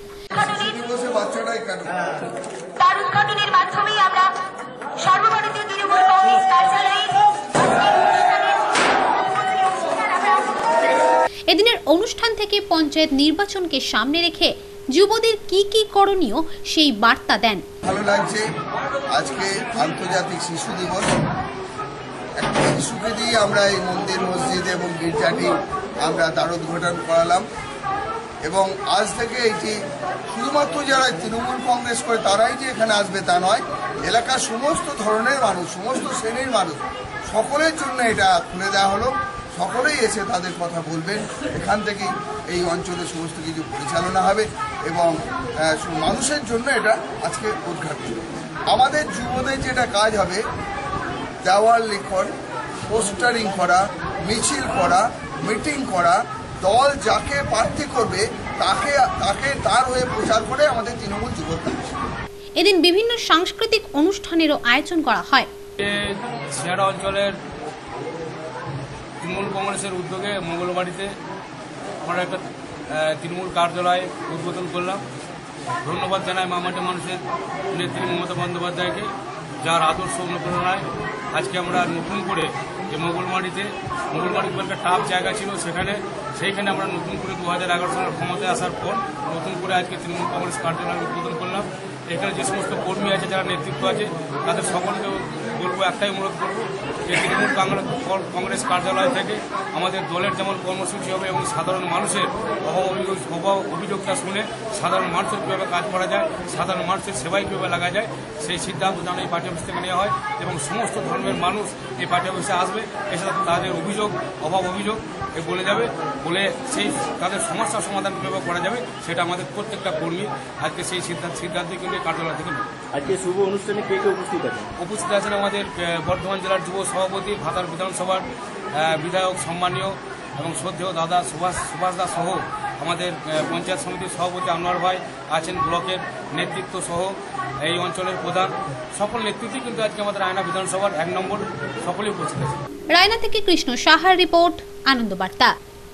এদিনের অনুষ্ঠান থেকে পঞ্চায়েত নির্বাচনকে সামনে রেখে যুবদের কি কি করণীয় সেই বার্তা দেন। ভালো লাগছে আজকে আন্তর্জাতিক শিশু দিবস। একটা শিশুকে দিয়ে আমরা এই মন্দির মসজিদ এবং গির্জাটি আমরা দ্বারোদ্ঘাটন করালাম এবং আজ থেকে এটি শুধুমাত্র যারা তৃণমূল কংগ্রেস করে তারাই যে এখানে আসবে তা নয়, এলাকার সমস্ত ধরনের মানুষ, সমস্ত শ্রেণীর মানুষ সকলের জন্য এটা খুলে দেওয়া হলো। সকলেই এসে তাদের কথা বলবেন, এখান থেকে এই অঞ্চলে সমস্ত কিছু পরিচালনা হবে এবং মানুষের জন্য এটা আজকে উদ্ঘাটন। আমাদের যুবদের যেটা কাজ হবে দেওয়াল লিখন, পোস্টারিং করা, মিছিল করা, মিটিং করা, দল যাকে প্রার্থী করবে তাকে তার হয়ে প্রচার করে আমাদের তৃণমূল যুব কংগ্রেস। এদিন বিভিন্ন সাংস্কৃতিক অনুষ্ঠানেরও আয়োজন করা হয়। শেহারা অঞ্চলের তৃণমূল কংগ্রেসের উদ্যোগে মঙ্গলবাড়িতে আমরা একটা তৃণমূল কার্যালয় উদ্বোধন করলাম। ধন্যবাদ জানাই মামাটি মানুষের নেত্রী মমতা বন্দ্যোপাধ্যায়কে, যার আদর্শ অনুপ্রেরণায় আজকে আমরা নতুন করে যে মঙ্গলবাড়ি একটা টাফ জায়গা ছিল সেইখানে আমরা নতুন করে 2011 সালের ক্ষমতায় আসার পর নতুন করে আজকে তৃণমূল কংগ্রেস কার্যালয় উদ্বোধন করলাম। এখানে যে সমস্ত কর্মী আছে, যারা নেতৃত্ব আছে, তাদের সকলকে বলবো, একটাই অনুরোধ করবো যে তৃণমূল কংগ্রেস কার্যালয় থেকে আমাদের দলের যেমন কর্মসূচি হবে এবং সাধারণ মানুষের অভাব অভিযোগটা শুনে সাধারণ মানুষের কীভাবে কাজ করা যায়, সাধারণ মানুষের সেবায় কীভাবে লাগা যায়, সেই সিদ্ধান্ত যেন এই পার্টি অফিস থেকে নেওয়া হয় এবং সমস্ত ধর্মের মানুষ এই পার্টি অফিসে আসবে, এসে তাদের অভাব অভিযোগ বলে যাবে, বলে সেই তাদের সমস্যার সমাধান কীভাবে করা যাবে সেটা আমাদের প্রত্যেকটা কর্মী আজকে সেই সিদ্ধান্ত কিন্তু কার্যালয় থেকে নেবে। আজকে শুভ অনুষ্ঠানে কে কে উপস্থিত আছেন? উপস্থিত আছেন আমাদের বর্ধমান জেলার যুব সভাপতি, ভাতার বিধানসভার বিধায়ক সম্মানীয় এবং শ্রদ্ধেয় দাদা সুভাষ দা সহ আমাদের পঞ্চায়েত সমিতির সভাপতি আনোয়ার ভাই আছেন, ব্লকের নেতৃত্ব সহ এই অঞ্চলের প্রধান সকল নেতৃত্বই কিন্তু আজকে আমাদের রায়না বিধানসভার 1 নম্বর সকলেই উপস্থিত আছে। রায়না থেকে কৃষ্ণ সাহার রিপোর্ট, আনন্দ বার্তা।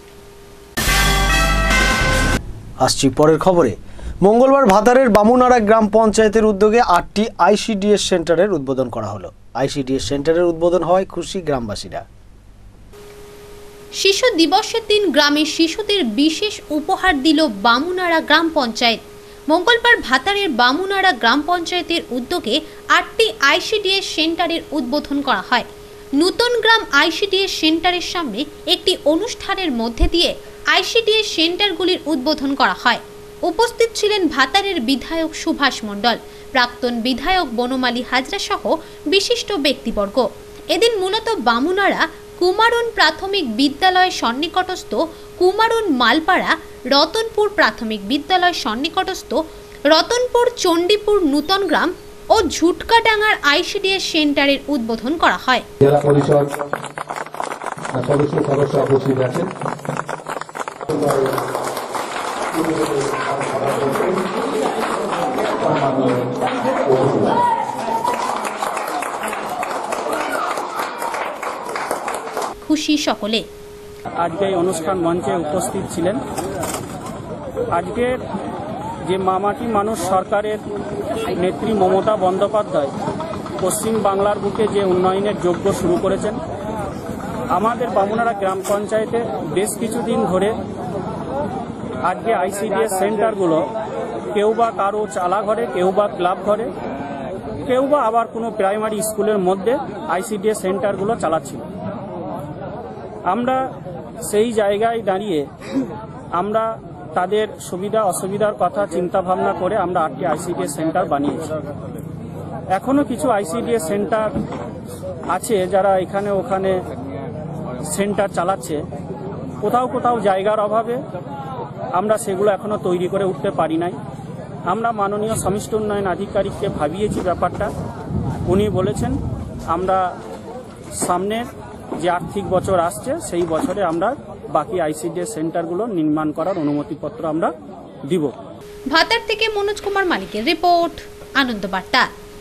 আসছি পরের খবরে। মঙ্গলবার ভাতারের বামুনাড়া গ্রাম পঞ্চায়েতের উদ্যোগে 8টি আইসিডিএস সেন্টারের উদ্বোধন করা হলো। আইসিডিএস সেন্টারের উদ্বোধন হওয়ায় খুশি গ্রামবাসীরা। শিশু দিবসের দিন গ্রামের শিশুদের বিশেষ উপহার দিল বামুনাড়া গ্রাম পঞ্চায়েত। মঙ্গলবার ভাতারের বামুনাড়া গ্রাম পঞ্চায়েতের উদ্যোগে 8টি আইসিডিএস সেন্টারের উদ্বোধন করা হয়। নূতন গ্রাম আইসিডিএস সেন্টারের সামনে একটি অনুষ্ঠানের মধ্যে দিয়ে আইসিডিএস সেন্টারগুলির উদ্বোধন করা হয়। উপস্থিত ছিলেন ভাতারের বিধায়ক সুভাষ মণ্ডল, প্রাক্তন বিধায়ক বনমালী হাজরা সহ বিশিষ্ট ব্যক্তিবর্গ। এদিন মূলত বামুনাড়া কুমারন প্রাথমিক বিদ্যালয় সন্নিকটস্থ কুমারন মালপাড়া, রতনপুর প্রাথমিক বিদ্যালয় সন্নিকটস্থ রতনপুর চণ্ডীপুর নূতন গ্রাম ও ঝুটকাডাঙ্গার আইসিডিএস সেন্টারের উদ্বোধন করা হয়। জেলা পরিষদ সদস্য উপস্থিত আছেন। খুশি সকলে। আজকে এই অনুষ্ঠান মঞ্চে উপস্থিত ছিলেন। আজকের যে মামাটি মানুষ সরকারের নেত্রী মমতা বন্দ্যোপাধ্যায় পশ্চিম বাংলার বুকে যে উন্নয়নের যজ্ঞ শুরু করেছেন, আমাদের বামুনাড়া গ্রাম পঞ্চায়েতে বেশ কিছুদিন ধরে আজকে আইসিডিএস সেন্টারগুলো কেউ বা কারো চালা ঘরে, কেউ বা ক্লাব ঘরে, কেউ বা আবার কোনো প্রাইমারি স্কুলের মধ্যে আইসিডিএস সেন্টারগুলো চালাচ্ছিল। আমরা সেই জায়গায় দাঁড়িয়ে আমরা তাদের সুবিধা অসুবিধার কথা চিন্তা ভাবনা করে আমরা 8টি আইসিডিএস সেন্টার বানিয়েছি। এখনো কিছু আইসিডিএস সেন্টার আছে যারা এখানে ওখানে সেন্টার চালাচ্ছে। কোথাও কোথাও জায়গার অভাবে আমরা সেগুলো এখনো তৈরি করে উঠতে পারি নাই। আমরা মাননীয় সমষ্টি উন্নয়ন আধিকারিককে ভাবিয়েছি ব্যাপারটা। উনি বলেছেন আমরা সামনের যে আর্থিক বছর আসছে সেই বছরে আমরা বাকি আইসিডিএস সেন্টারগুলো নির্মাণ করার অনুমতিপত্র আমরা দিব। ভাতার থেকে মনোজ কুমার মালিকের রিপোর্ট, আনন্দ বার্তা।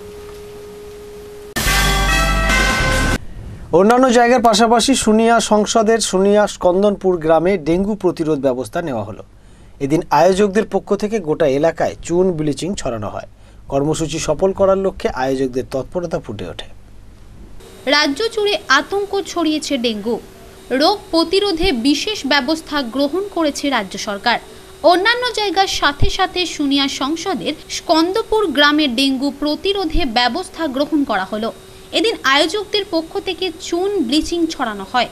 অন্যান্য জায়গার পাশাপাশি সুনিয়া সংসদের সুনিয়া স্কন্দনপুর গ্রামে ডেঙ্গু প্রতিরোধ ব্যবস্থা নেওয়া হলো। এদিন আয়োজকদের পক্ষ থেকে গোটা এলাকায় চুন ব্লিচিং ছড়ানো হয়। কর্মসূচি সফল করার লক্ষ্যে আয়োজকদের তৎপরতা ফুটে ওঠে। রাজ্য জুড়ে আতঙ্ক ছড়িয়েছে ডেঙ্গু। রোগ প্রতিরোধে বিশেষ ব্যবস্থা গ্রহণ করেছে রাজ্য সরকার। অন্যান্য জায়গার সাথে সাথে সুনিয়া সংসদের স্কন্দপুর গ্রামে ডেঙ্গু প্রতিরোধে ব্যবস্থা গ্রহণ করা হলো। এদিন আয়োজকদের পক্ষ থেকে চুন ব্লিচিং ছড়ানো হয়।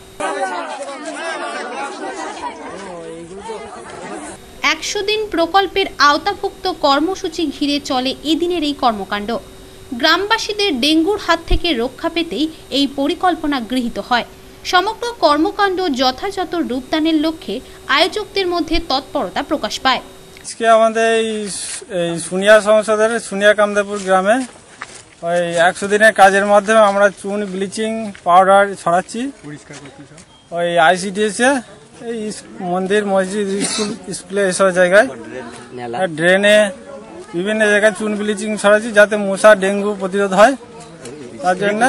100 দিন প্রকল্পের আওতাভুক্ত কর্মসূচি ঘিরে চলে এদিনের এই কর্মকাণ্ড। গ্রামবাসীদের ডেঙ্গুর হাত থেকে রক্ষা পেতেই এই পরিকল্পনা গৃহীত হয়। সমগ্র কর্মকাণ্ড যথাযথ রূপদানের লক্ষ্যে আয়োজকদের মধ্যে তৎপরতা প্রকাশ পায়। আজকে আমাদের এই সুনিয়া সংসদের সুনিয়া কামদেপুর গ্রামে ওই 100 দিনের কাজের মাধ্যমে আমরা চুন ব্লিচিং পাউডার ছড়াচ্ছি। ওই আইসিডিএসে এই মন্দির মসজিদ স্কুলে এসব জায়গায় ড্রেনে বিভিন্ন জায়গায় চুন ব্লিচিং ছড়াচ্ছি যাতে মশা ডেঙ্গু প্রতিরোধ হয়। তার জন্য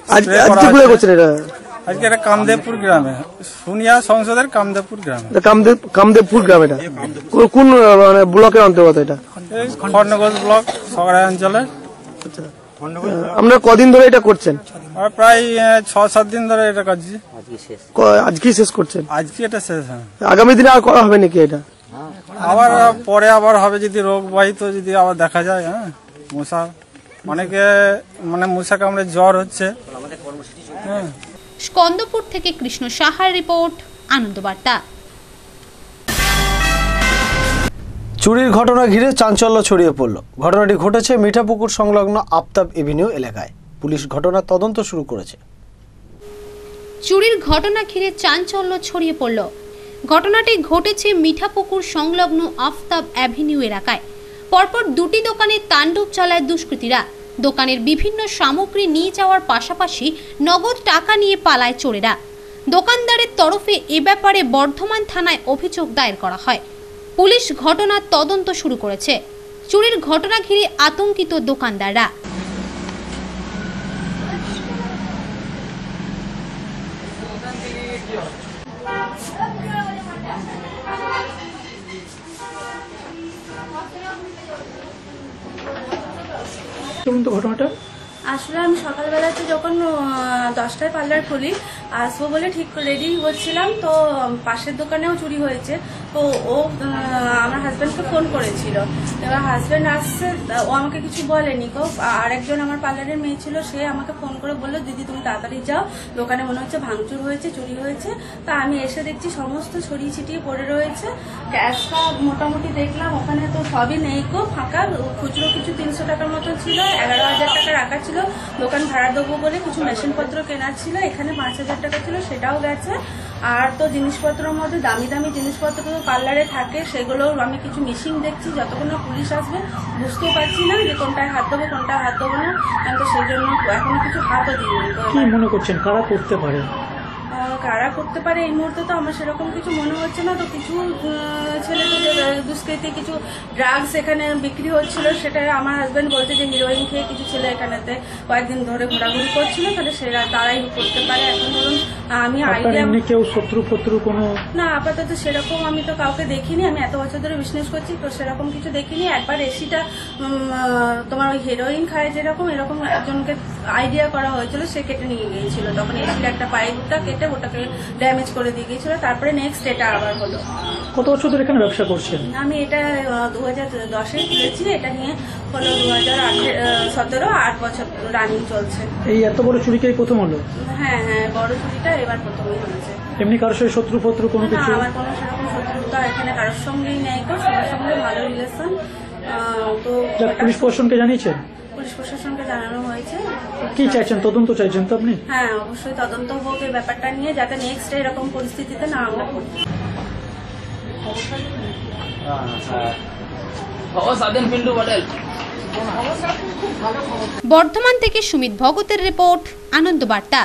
আজকে এটা কামদেবপুর গ্রামে, সুনিয়া সংসদের কামদেবপুর গ্রামে। কামদেবপুর গ্রাম এটা কোন ব্লকের অন্তর্গত? এটা খড়নগর ব্লক সগড়াই অঞ্চলের। আমরা কদিন ধরে এটা করছেন? প্রায় 6-7 দিন ধরে এটা করছি। আজকে শেষ করছেন? আজকে এটা শেষ। হ্যাঁ, আগামী দিনে আর করা হবে নাকি এটা? আবার পরে আবার হবে যদি রোগ বাহিত যদি আবার দেখা যায়। হ্যাঁ, মশা অনেকে মানে মশা কামড়ে জ্বর হচ্ছে। হ্যাঁ। স্কন্দপুর থেকে কৃষ্ণ সাহার রিপোর্ট, আনন্দ বার্তা। চুরির ঘটনা ঘিরে চাঞ্চল্য ছড়িয়ে পড়ল। ঘটনাটি ঘটেছে মিঠাপুকুর সংলগ্ন আফতাব এভিনিউ এলাকায়। পুলিশ ঘটনার তদন্ত শুরু করেছে। চুরির ঘটনা ঘিরে চাঞ্চল্য ছড়িয়ে পড়ল। ঘটনাটি ঘটেছে মিঠাপুকুর সংলগ্ন আফতাব অ্যাভিনিউ এলাকায়। পরপর 2টি দোকানে তাণ্ডব চালায় দুষ্কৃতীরা। দোকানের বিভিন্ন সামগ্রী নিয়ে যাওয়ার পাশাপাশি নগদ টাকা নিয়ে পালায় চোরেরা। দোকানদারের তরফে এ ব্যাপারে বর্ধমান থানায় অভিযোগ দায়ের করা হয়। পুলিশ ঘটনার তদন্ত শুরু করেছে। চুরির ঘটনা ঘিরে আতঙ্কিত দোকানদাররা। ঘটনাটা আসলে আমি সকালবেলাতে যখন 10টায় পার্লার খুলি আসবো বলে ঠিক রেডি হচ্ছিলাম, তো পাশের দোকানেও চুরি হয়েছে। তো ও আমার হাজব্যান্ডকে ফোন করেছিল, এবার হাজব্যান্ড আসছে, ও আমাকে কিছু বলেনি। তো আরেকজন আমার পার্লারের মেয়ে ছিল, সে আমাকে ফোন করে বললো, দিদি তুমি তাড়াতাড়ি যাও, দোকানে মনে হচ্ছে ভাঙচুর হয়েছে, চুরি হয়েছে। তা আমি এসে দেখছি সমস্ত ছড়িয়ে ছিটিয়ে পড়ে রয়েছে। ক্যাশটা মোটামুটি দেখলাম ওখানে তো সবই নেই গো, ফাঁকা। খুচরো কিছু 300 টাকার মতো ছিল, 11,000 টাকা রাখা ছিল। দোকান ভাড়া দেবো বলে কিছু মেশিনপত্র কেনার ছিল, এখানে 5,000 টাকা ছিল, সেটাও গেছে। আর তো জিনিসপত্রের মধ্যে দামি দামি জিনিসপত্র তো পার্লারে থাকে, সেগুলো আমি কিছু মিসিং দেখছি। যতক্ষণ না পুলিশ আসবে বুঝতেও পারছি না যে কোনটায় হাত দেবো কোনটায় হাত দেবো না। আমি তো সেই জন্য এখনো কিছু হাতও দিইনি। কি মনে করছেন কারা করতে পারে? কারা করতে পারে এই মুহূর্তে তো আমার সেরকম কিছু মনে হচ্ছে না। তো কিছু ছেলে তো দুষ্কৃতী কিছু ড্রাগস এখানে বিক্রি হচ্ছিল, সেটা আমার হাজব্যান্ড বলছে যে হিরোইন খেয়ে কিছু ছেলে এখানেতে কয়েকদিন ধরে ঘোরাঘুরি করছিল, তাহলে সেরা তারাই করতে পারে। এখন ধরুন আমি আইডিয়া কেউ শত্রু কোনো না, আপাতত সেরকম আমি তো কাউকে দেখিনি। আমি এত বছর ধরে বিজনেস করছি, তো সেরকম কিছু দেখিনি। একবার এসিটা তোমার ওই হিরোইন খায় যেরকম, এরকম একজনকে আইডিয়া করা হয়েছিল, সে কেটে নিয়ে গিয়েছিল। তখন এসির একটা পাইপটা কেটে ওটাকে ড্যামেজ করে দিয়ে গিয়েছিল। তারপরে নেক্সট এটা আবার হলো। কত বছর ধরে এখানে ব্যবসা করছেন? আমি এটা 2010-এ খুলেছি, এটা নিয়ে হলো 2017, 8 বছর রানিং চলছে। এই এত বড় চুরিটাই প্রথম হলো? হ্যাঁ, বড় চুরিটা এবার প্রথমই হয়েছে। এমনি কারোর সঙ্গে শত্রু কোনো কিছু? আমার কোনো সেরকম শত্রুতা এখানে কারোর সঙ্গেই নেই, সবার সঙ্গে ভালো রিলেশন। তো পুলিশ প্রশাসনকে জানিয়েছেন? পুলিশ প্রশাসনকে জানানো হয়েছে। কি চাইছেন, তদন্ত চাইছেন তো আপনি? হ্যাঁ, অবশ্যই তদন্ত হোক এই ব্যাপারটা নিয়ে, যাতে নেক্সট এরকম পরিস্থিতিতে না আমরা পড়ি। বর্ধমান থেকে সুমিত ভগতের রিপোর্ট, আনন্দ বার্তা।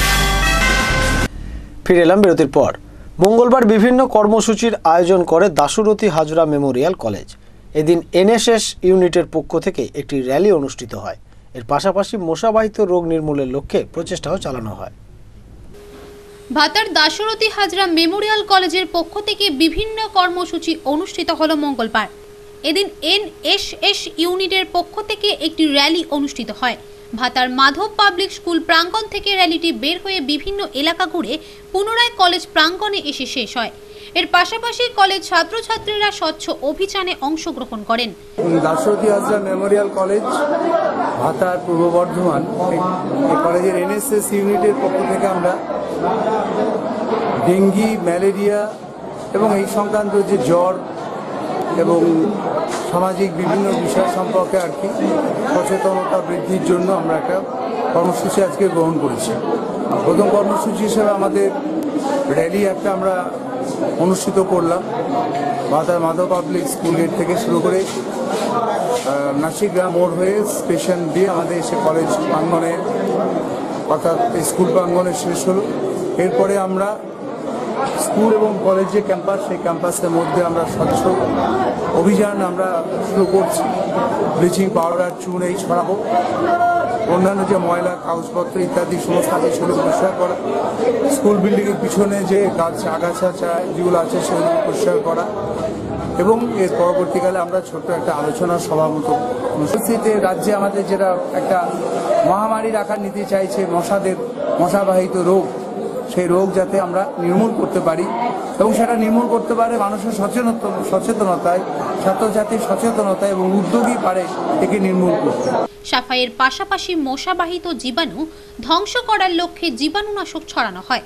ফিরে এলাম বিরতির পর। মঙ্গলবার বিভিন্ন কর্মসূচির আয়োজন করে দাশরথী হাজরা মেমোরিয়াল কলেজ। এদিন এনএসএস ইউনিটের পক্ষ থেকে একটি র্যালি অনুষ্ঠিত হয়। এর পাশাপাশি মশাবাহিত রোগ নির্মূলের লক্ষ্যে প্রচেষ্টাও চালানো হয়। ভাতার দাশরথী হাজরা মেমোরিয়াল কলেজের পক্ষ থেকে বিভিন্ন কর্মসূচি অনুষ্ঠিত হলো মঙ্গলবার। এদিন এনএসএস ইউনিটের পক্ষ থেকে একটি র্যালি অনুষ্ঠিত হয়। ভাতার মাধব পাবলিক স্কুল প্রাঙ্গণ থেকে র্যালিটি বের হয়ে বিভিন্ন এলাকা ঘুরে পুনরায় কলেজ প্রাঙ্গণে এসে শেষ হয়। এর পাশাপাশি কলেজ ছাত্রছাত্রীরা স্বচ্ছ অভিযানে অংশগ্রহণ করেন। দাশরথী হাজরা মেমোরিয়াল কলেজ ভাতার পূর্ব বর্ধমান, এই কলেজের এনএসএস ইউনিটের পক্ষ থেকে আমরা ডেঙ্গি, ম্যালেরিয়া এবং এই সংক্রান্ত যে জ্বর এবং সামাজিক বিভিন্ন বিষয় সম্পর্কে আর কি সচেতনতা বৃদ্ধির জন্য আমরা একটা কর্মসূচি আজকে গ্রহণ করেছি। প্রথম কর্মসূচি হিসেবে আমাদের র্যালি একটা আমরা অনুষ্ঠিত করলাম। ভাতার মাধব পাবলিক স্কুল গেট থেকে শুরু করে নাসিগ্রাম মোড় হয়ে স্টেশন দিয়ে আমাদের এসে কলেজ প্রাঙ্গণে অর্থাৎ স্কুল প্রাঙ্গণে শেষ হলো। এরপরে আমরা স্কুল এবং কলেজ যে ক্যাম্পাস, সেই ক্যাম্পাসের মধ্যে আমরা স্বচ্ছ অভিযান আমরা শুরু করছি। ব্লিচিং পাউডার, চুন এই ছড়াবো, অন্যান্য যে ময়লা কাগজপত্র ইত্যাদি সমস্ত আছে সেগুলো পরিষ্কার করা, স্কুল বিল্ডিংয়ের পিছনে যে গাছ আগাছা যেগুলো আছে সেগুলো পরিষ্কার করা, এবং এর পরবর্তীকালে আমরা ছোট্ট একটা আলোচনা সভা মতো অনুষ্ঠিত। রাজ্যে আমাদের যেটা একটা মহামারীর আকার নিতে চাইছে মশাবাহিত রোগ, সেই রোগ যাতে আমরা নির্মূল করতে পারি এবং সেটা নির্মূল করতে পারে মানুষের সচেতনতায়, ছাত্রছাত্রীর সচেতনতায় এবং উদ্যোগী পারে একে নির্মূল করতে। সাফাইয়ের পাশাপাশি মশাবাহিত জীবাণু ধ্বংস করার লক্ষ্যে জীবাণুনাশক ছড়ানো হয়।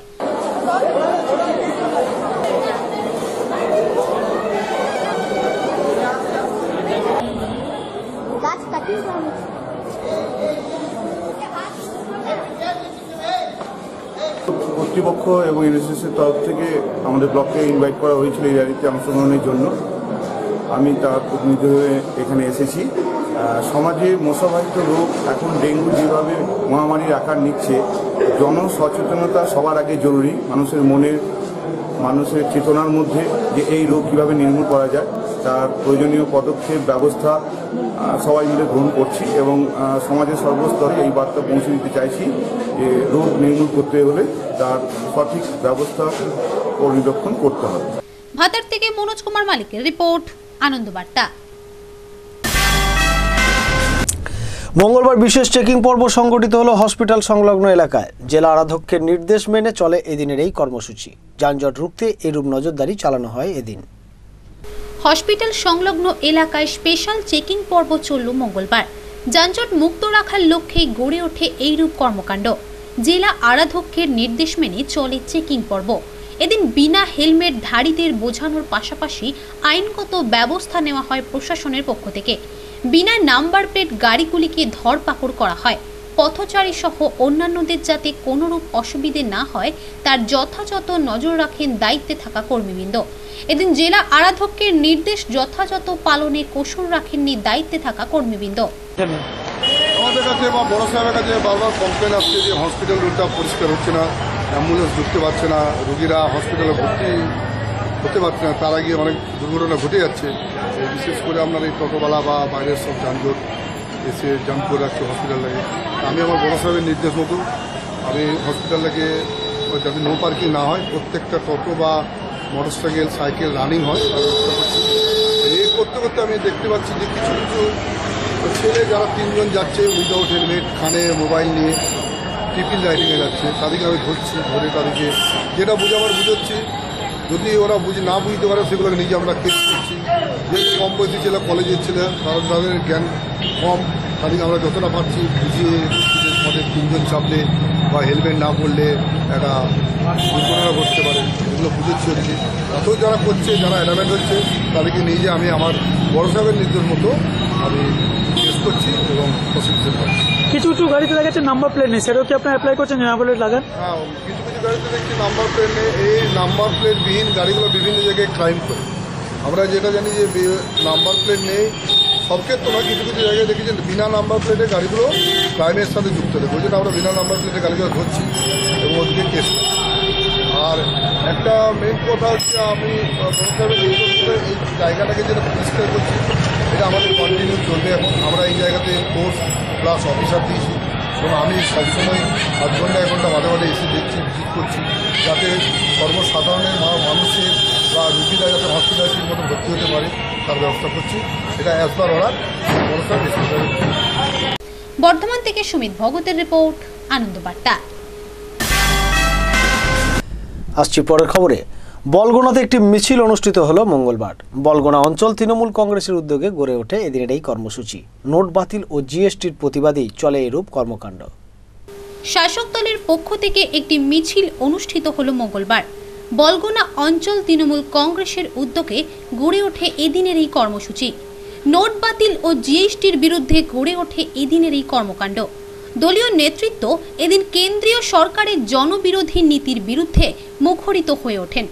কর্তৃপক্ষ এবং এনএসএসের তরফ থেকে আমাদের ব্লককে ইনভাইট করা হয়েছিল এই র্যালিতে অংশগ্রহণের জন্য। আমি তার প্রতিনিধি হয়ে এখানে এসেছি সমাজে মশাবাহিত রোগ এখন ডেঙ্গু যেভাবে মহামারীর আকার নিচ্ছে, জনসচেতনতা সবার আগে জরুরি। মানুষের চেতনার মধ্যে যে এই রোগ কীভাবে নির্মূল করা যায় তার প্রয়োজনীয় পদক্ষেপ ব্যবস্থা সবাই মিলে গ্রহণ করছি এবং সমাজের সর্বস্তরে এই বার্তা পৌঁছে দিতে চাইছি যে রোগ নির্মূল করতে হলে তার সঠিক ব্যবস্থা পরিলক্ষণ করতে হবে। ভাতার থেকে মনোজ কুমার মালিকের রিপোর্ট, আনন্দবার্তা। মঙ্গলবার বিশেষ চেকিং পর্ব সংগঠিত হলো হসপিটাল সংলগ্ন এলাকায়। জেলা আরাধ্যক্ষের নির্দেশ মেনে চলে এদিনের এই কর্মসূচি। যানজট রুখতে এরূপ নজরদারি চালানো হয় এদিন। হসপিটাল সংলগ্ন এলাকায় স্পেশাল চেকিং পর্ব চলল মঙ্গলবার। যানজট মুক্ত রাখার লক্ষ্যে গড়ে ওঠে এইরূপ কর্মকাণ্ড। জেলা আরাধ্যক্ষের নির্দেশ মেনে চলে চেকিং পর্ব। এদিন বিনা হেলমেট ধারীদের বোঝানোর পাশাপাশি আইনগত ব্যবস্থা নেওয়া হয় প্রশাসনের পক্ষ থেকে। বিনা নাম্বার প্লেট গাড়িগুলিকে ধরপাকড় করা হয়। পথচারী সহ অন্যান্যদের যাতে কোনোরূপ অসুবিধে না হয় তার যথাযথ নজর রাখেন দায়িত্বে থাকা কর্মীবৃন্দ। এদিন জেলা আরাধ্যক্ষের নির্দেশ যথাযথ পালনে কসুর রাখেননি দায়িত্বে থাকা কর্মীবৃন্দ। আমাদের কাছে বা বড় সাহেবের কাছে বারবার কমপ্লেন আসছে যে হসপিটাল রুটটা পরিষ্কার হচ্ছে না, অ্যাম্বুলেন্স ঢুকতে পারছে না, রোগীরা হসপিটালে ভর্তি হতে পারছে না, তার আগে অনেক দুর্ঘটনা ঘটে যাচ্ছে। বিশেষ করে আপনার এই টোটোওয়ালা বা বাইরের সব যানজট এসে জাম করে রাখছে হসপিটালটাকে। আমি আমার বড় সাহেবের নির্দেশ মতো আমি হসপিটালটাকে যাতে নো পার্কিং না হয়, প্রত্যেকটা টোটো বা মোটরসাইকেল সাইকেল রানিং হয় তার ব্যবস্থা করছি। এই করতে করতে আমি দেখতে পাচ্ছি যে কিছু কিছু ছেলে যারা 3 জন যাচ্ছে উইদাউট হেলমেট, কানে মোবাইল নিয়ে টিফিন রাইডিংয়ে যাচ্ছে, তাদেরকে আমি ধরে তাদেরকে যেটা বুঝাচ্ছি। যদি ওরা না বুঝতে পারে সেগুলোকে নিজে আমরা কেস করছি। যেহেতু কম বয়সী ছেলে, কলেজের ছেলে, তাদের জ্ঞান কম, তাদেরকে আমরা যতটা পারছি বুঝিয়ে পথে 3 জন চাপলে বা হেলমেট না পরলে একটা দুর্ঘটনা ঘটতে পারে, এগুলো বুঝেছি হচ্ছে। এত যারা করছে, যারা অ্যাডামেন্ট হচ্ছে তাদেরকে নিয়ে যে আমি আমার বড় সাহেবের নির্দেশ মতো আমি কেস করছি এবং প্রসিকিউশন করছি। কিছু কিছু গাড়িতে দেখা যাচ্ছে নাম্বার প্লেট নেই, সেটাও কি আপনার অ্যাপ্লাই করছেন নাম্বার প্লেট লাগান? হ্যাঁ, কিছু কিছু গাড়িতে দেখছি নাম্বার প্লেট নেই। এই নাম্বার প্লেট বিহীন গাড়িগুলো বিভিন্ন জায়গায় ক্রাইম করে। আমরা যেটা জানি যে নাম্বার প্লেট নেই সব ক্ষেত্রে নয়, কিছু কিছু জায়গায় দেখি যে বিনা নাম্বার প্লেটের গাড়িগুলো ক্রাইমের সাথে যুক্ত থাকে। ওই জন্য আমরা বিনা নাম্বার প্লেটের গাড়িগুলো ধরছি এবং ওদিকে কেস করছি। আর একটা মেন কথা হচ্ছে আমি এই জায়গাটাকে যেটা পরিষ্কার করছি, এটা আমাদের কন্টিনিউ চলবে। এখন আমরা এই জায়গাতে ফোর্স প্লাস অফিসার দিয়েছি এবং আমি সবসময় 7 ঘন্টা 1 ঘন্টা মাঝে মাঝে এসে দেখছি, ভিজিট করছি, যাতে সর্বসাধারণের মানুষের বা রুগীরা যাতে হসপিটালে ঠিক মতো ভর্তি হতে পারে তার ব্যবস্থা করছি। এটা অ্যাজ পার অর্ডার ব্যবস্থা বেশি। বর্ধমান থেকে সুমিত ভগতের রিপোর্ট, আনন্দবার্তা। আসছি পরের খবরে। বলগোনাতে একটি মিছিল অনুষ্ঠিত হলো মঙ্গলবার। বলগোনা অঞ্চল তৃণমূল কংগ্রেসের উদ্যোগে গড়ে ওঠে এদিনের এই কর্মসূচি। নোট বাতিল ও জিএসটির প্রতিবাদেই চলে এরূপ কর্মকাণ্ড। শাসক দলের পক্ষ থেকে একটি মিছিল অনুষ্ঠিত হলো মঙ্গলবার। বলগোনা অঞ্চল তৃণমূল কংগ্রেসের উদ্যোগে গড়ে ওঠে এদিনের এই কর্মসূচি। নোট বাতিল ও জিএসটির বিরুদ্ধে গড়ে ওঠে এদিনের এই কর্মকাণ্ড। দলীয় নেতৃত্ব এদিন কেন্দ্রীয় সরকারের জনবিরোধী নীতির বিরুদ্ধে মুখরিত হয়ে ওঠেন।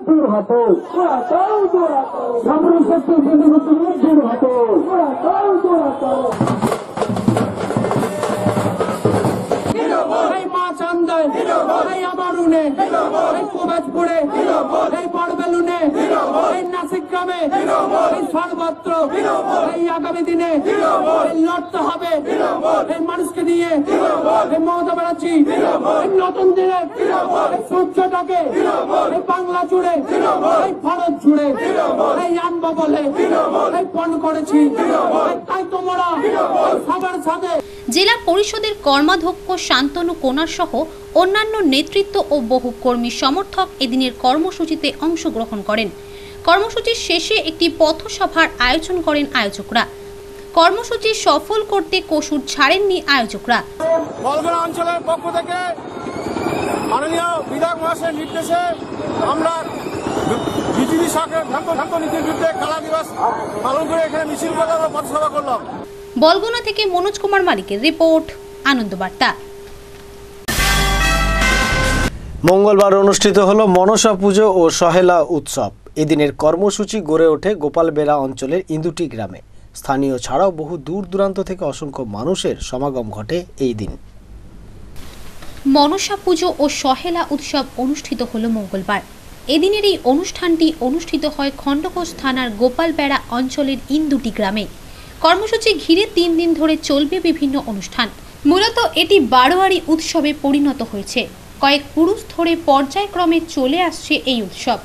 সর্বত্র আগামী দিনে লড়তে হবে মানুষকে নিয়ে। মমতা ব্যানার্জি নতুন দিনে সূর্যটাকে বাংলা জুড়ে ভারত জুড়ে আনবো বলে পণ করেছি। তাই তোমরা সবার সাথে জেলা পরিষদের কর্মাধ্যক্ষ শান্তনু কোনার সহ অন্যান্য নেতৃত্ব ও বহু কর্মী সমর্থক এদিনের কর্মসূচিতে অংশগ্রহণ করেন। কর্মসূচির শেষে একটি পথসভার আয়োজন করেন আয়োজকরা। কর্মসূচি সফল করতে কসুর ছাড়েননি আয়োজকরা। বলগোনা অঞ্চলের পক্ষ থেকে মাননীয় বিধায়ক মহাশয়ের নির্দেশে আমরা বিজেপি সরকারের ভ্রান্ত নীতির বিরুদ্ধে কালা দিবস পালন করে এখানে মিছিল করলাম ও পথসভা করলাম। বলগোনা থেকে মনোজ কুমার মালিকের রিপোর্ট, আনন্দবার্তা। মঙ্গলবার অনুষ্ঠিত হলো মনসা পুজো ও সহেলা উৎসব। এদিনের কর্মসূচি গড়ে ওঠে গোপালবেড়া অঞ্চলের ইন্দুটি গ্রামে। স্থানীয় ছাড়াও বহু দূর দূরান্ত থেকে অসংখ্য মানুষের সমাগম ঘটে এই দিন। মনসা পুজো ও সহেলা উৎসব অনুষ্ঠিত হলো মঙ্গলবার। এদিনের এই অনুষ্ঠানটি অনুষ্ঠিত হয় খণ্ডঘোষ থানার গোপালবেড়া অঞ্চলের ইন্দুটি গ্রামে। কর্মসূচি ঘিরে 3 দিন ধরে চলবে বিভিন্ন অনুষ্ঠান। মূলত এটি বারোয়ারি উৎসবে পরিণত হয়েছে। কয়েক পুরুষ ধরে পর্যায়ক্রমে চলে আসছে এই উৎসব।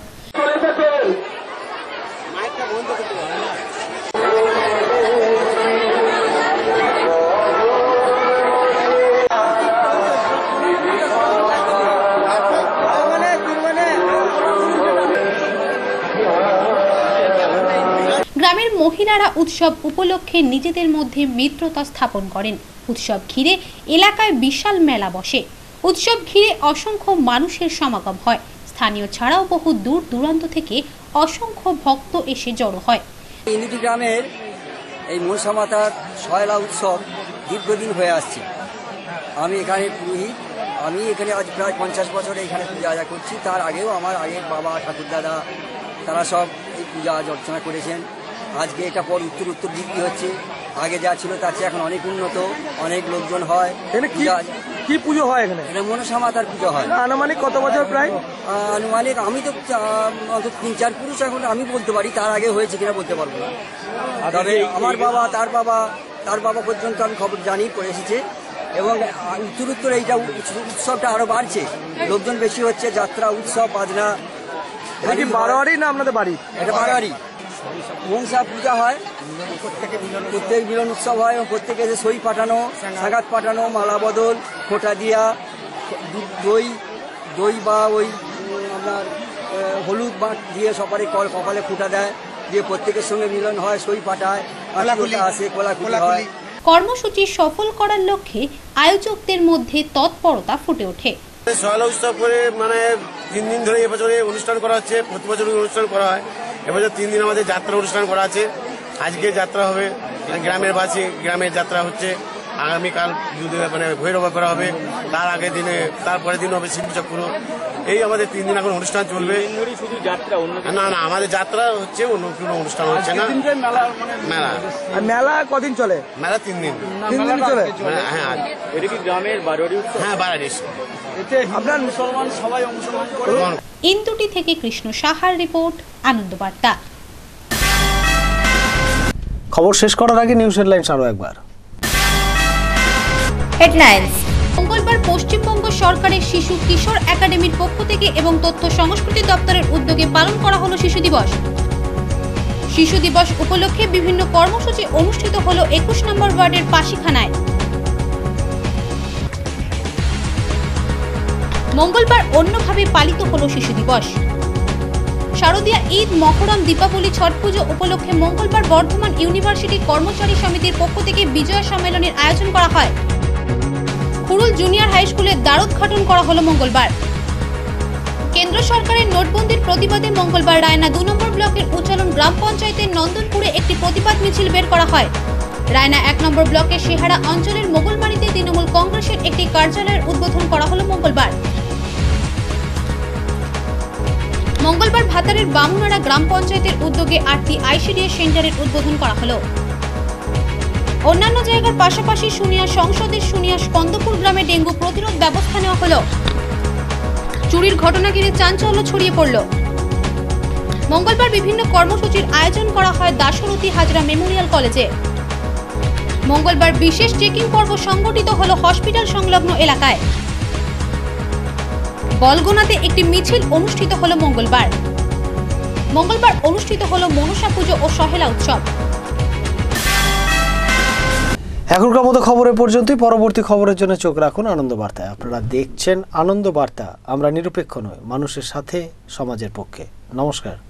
গ্রামের মহিলারা উৎসব উপলক্ষে নিজেদের মধ্যে মিত্রতা স্থাপন করেন। উৎসব ঘিরে এলাকায় বিশাল মেলা বসে। উৎসব ঘিরে অসংখ্য মানুষের সমাগম হয়। স্থানীয় ছাড়াও বহু দূর দূরান্ত থেকে অসংখ্য ভক্ত এসে জড়ো হয়। ইন্দুটি গ্রামের এই মনসা মাতার সহেলা উৎসব দীর্ঘদিন হয়ে আসছে। আমি এখানে পুরোহিত। আমি এখানে আজ প্রায় 50 বছর এখানে পূজা করছি। তার আগেও আমার আগের বাবা ঠাকুরদাদা তারা সব এই পূজা অর্চনা করেছেন। আজকে এটা পর উত্তর বৃদ্ধি হচ্ছে। আগে যা ছিল তার চেয়ে এখন অনেক উন্নত, অনেক লোকজন হয়। কি পুজো হয় এখানে? এটা মনসা মাতার পুজো হয়। আনুমানিক কত বছর প্রায়? আনুমানিক আমি তো অন্তত 3-4 পুরুষ এখন আমি বলতে পারি, তার আগে হয়েছে কিনা বলতে পারবো না। তবে আমার বাবা তার বাবা পর্যন্ত আমি খবর জানি করে এসেছে এবং উত্তর এইটা উৎসবটা আরো বাড়ছে, লোকজন বেশি হচ্ছে, যাত্রা উৎসব বাজনা। বারোয়ারি না আপনাদের বাড়ি? এটা বারোয়ারি। মনসা পূজা হয়, প্রত্যেক মিলন উৎসব হয় এবং প্রত্যেকে এসে সই পাঠানো, সাগাত পাঠানো, মালা বদল, ফোঁটা দিয়া, দই বা ওই আপনার হলুদ বা দিয়ে সবারই কপালে ফুটা দেয়, দিয়ে প্রত্যেকের সঙ্গে মিলন হয়, সই পাঠায়, আসে, কোলাকুলি হয়। কর্মসূচি সফল করার লক্ষ্যে আয়োজকদের মধ্যে তৎপরতা ফুটে ওঠে। সহেলা উৎসব করে 3 দিন ধরে এবছরে অনুষ্ঠান করা হচ্ছে। প্রতি বছর অনুষ্ঠান করা হয়। এবছর 3 দিন আমাদের যাত্রা অনুষ্ঠান করা আছে। আজকে যাত্রা হবে, গ্রামের যাত্রা হচ্ছে। আগামীকাল ভৈরব করা হবে। তার আগের দিনে তারপরের দিন হবে শিল্পচক্র। এই আমাদের 3 দিন এখন অনুষ্ঠান চলবে। শুধু যাত্রা না আমাদের যাত্রা হচ্ছে, অন্য কোনো অনুষ্ঠান হচ্ছে না। মেলা কদিন চলে? মেলা 3 দিন। 3 দিন চলে? হ্যাঁ। এটা কি গ্রামের বারোয়ারি উৎসব? হ্যাঁ, বারোয়ারি। আপনার মুসলমান সবাই অংশগ্রহণ করে। ইন্দুটি থেকে কৃষ্ণ সাহার রিপোর্ট, আনন্দ বার্তা। খবর শেষ করার আগে নিউজ হেডলাইন্স আরো একবার। হেডলাইন্স। মঙ্গলবার পশ্চিমবঙ্গ সরকারের শিশু কিশোর একাডেমির পক্ষ থেকে এবং তথ্য সংস্কৃতি দপ্তরের উদ্যোগে পালন করা হলো শিশু দিবস। শিশু দিবস উপলক্ষে বিভিন্ন কর্মসূচি অনুষ্ঠিত হলো 21 নম্বর ওয়ার্ডের পাশিখানায়। মঙ্গলবার অন্যভাবে পালিত হলো শিশু দিবস। শারদীয়া ঈদ, মহরম, দীপাবলি, ছট পুজো উপলক্ষে মঙ্গলবার বর্ধমান ইউনিভার্সিটি কর্মচারী সমিতির পক্ষ থেকে বিজয় সম্মেলনের আয়োজন করা হয়। কুড়ুল জুনিয়র হাই স্কুলে দ্বারোদ্ঘাটন করা হলো মঙ্গলবার। কেন্দ্র সরকারের নোটবন্দির প্রতিবাদে মঙ্গলবার রায়না 2 নম্বর ব্লকের উচ্চালন গ্রাম পঞ্চায়েতের নন্দনপুরে একটি প্রতিবাদ মিছিল বের করা হয়। রায়না 1 নম্বর ব্লকের শেহারা অঞ্চলের মোগলমারিতে তৃণমূল কংগ্রেসের একটি কার্যালয়ের উদ্বোধন করা হলো মঙ্গলবার। মঙ্গলবার ভাতারের বামুনাড়া গ্রাম পঞ্চায়েতের উদ্যোগে 8টি আইসিডিএস সেন্টারের উদ্বোধন করা হলো। অন্যান্য জায়গার পাশাপাশি সংসদের সুনিয়া স্কন্দপুর গ্রামে ডেঙ্গু প্রতিরোধ ব্যবস্থা নেওয়া হলো। চুরির ঘটনা ঘিরে চাঞ্চল্য ছড়িয়ে পড়ল। মঙ্গলবার বিভিন্ন কর্মসূচির আয়োজন করা হয় দাশরথী হাজরা মেমোরিয়াল কলেজে। মঙ্গলবার বিশেষ চেকিং পর্ব সংগঠিত হলো হসপিটাল সংলগ্ন এলাকায়। বলগোনাতে একটি মিছিল অনুষ্ঠিত হলো মঙ্গলবার অনুষ্ঠিত হলো মনসা পুজো ও সহেলা উৎসব। এখনকার মতো খবরের পর্যন্তই। পরবর্তী খবরের জন্য চোখ রাখুন আনন্দ বার্তায়। আপনারা দেখছেন আনন্দ বার্তা। আমরা নিরপেক্ষ নই, মানুষের সাথে, সমাজের পক্ষে। নমস্কার।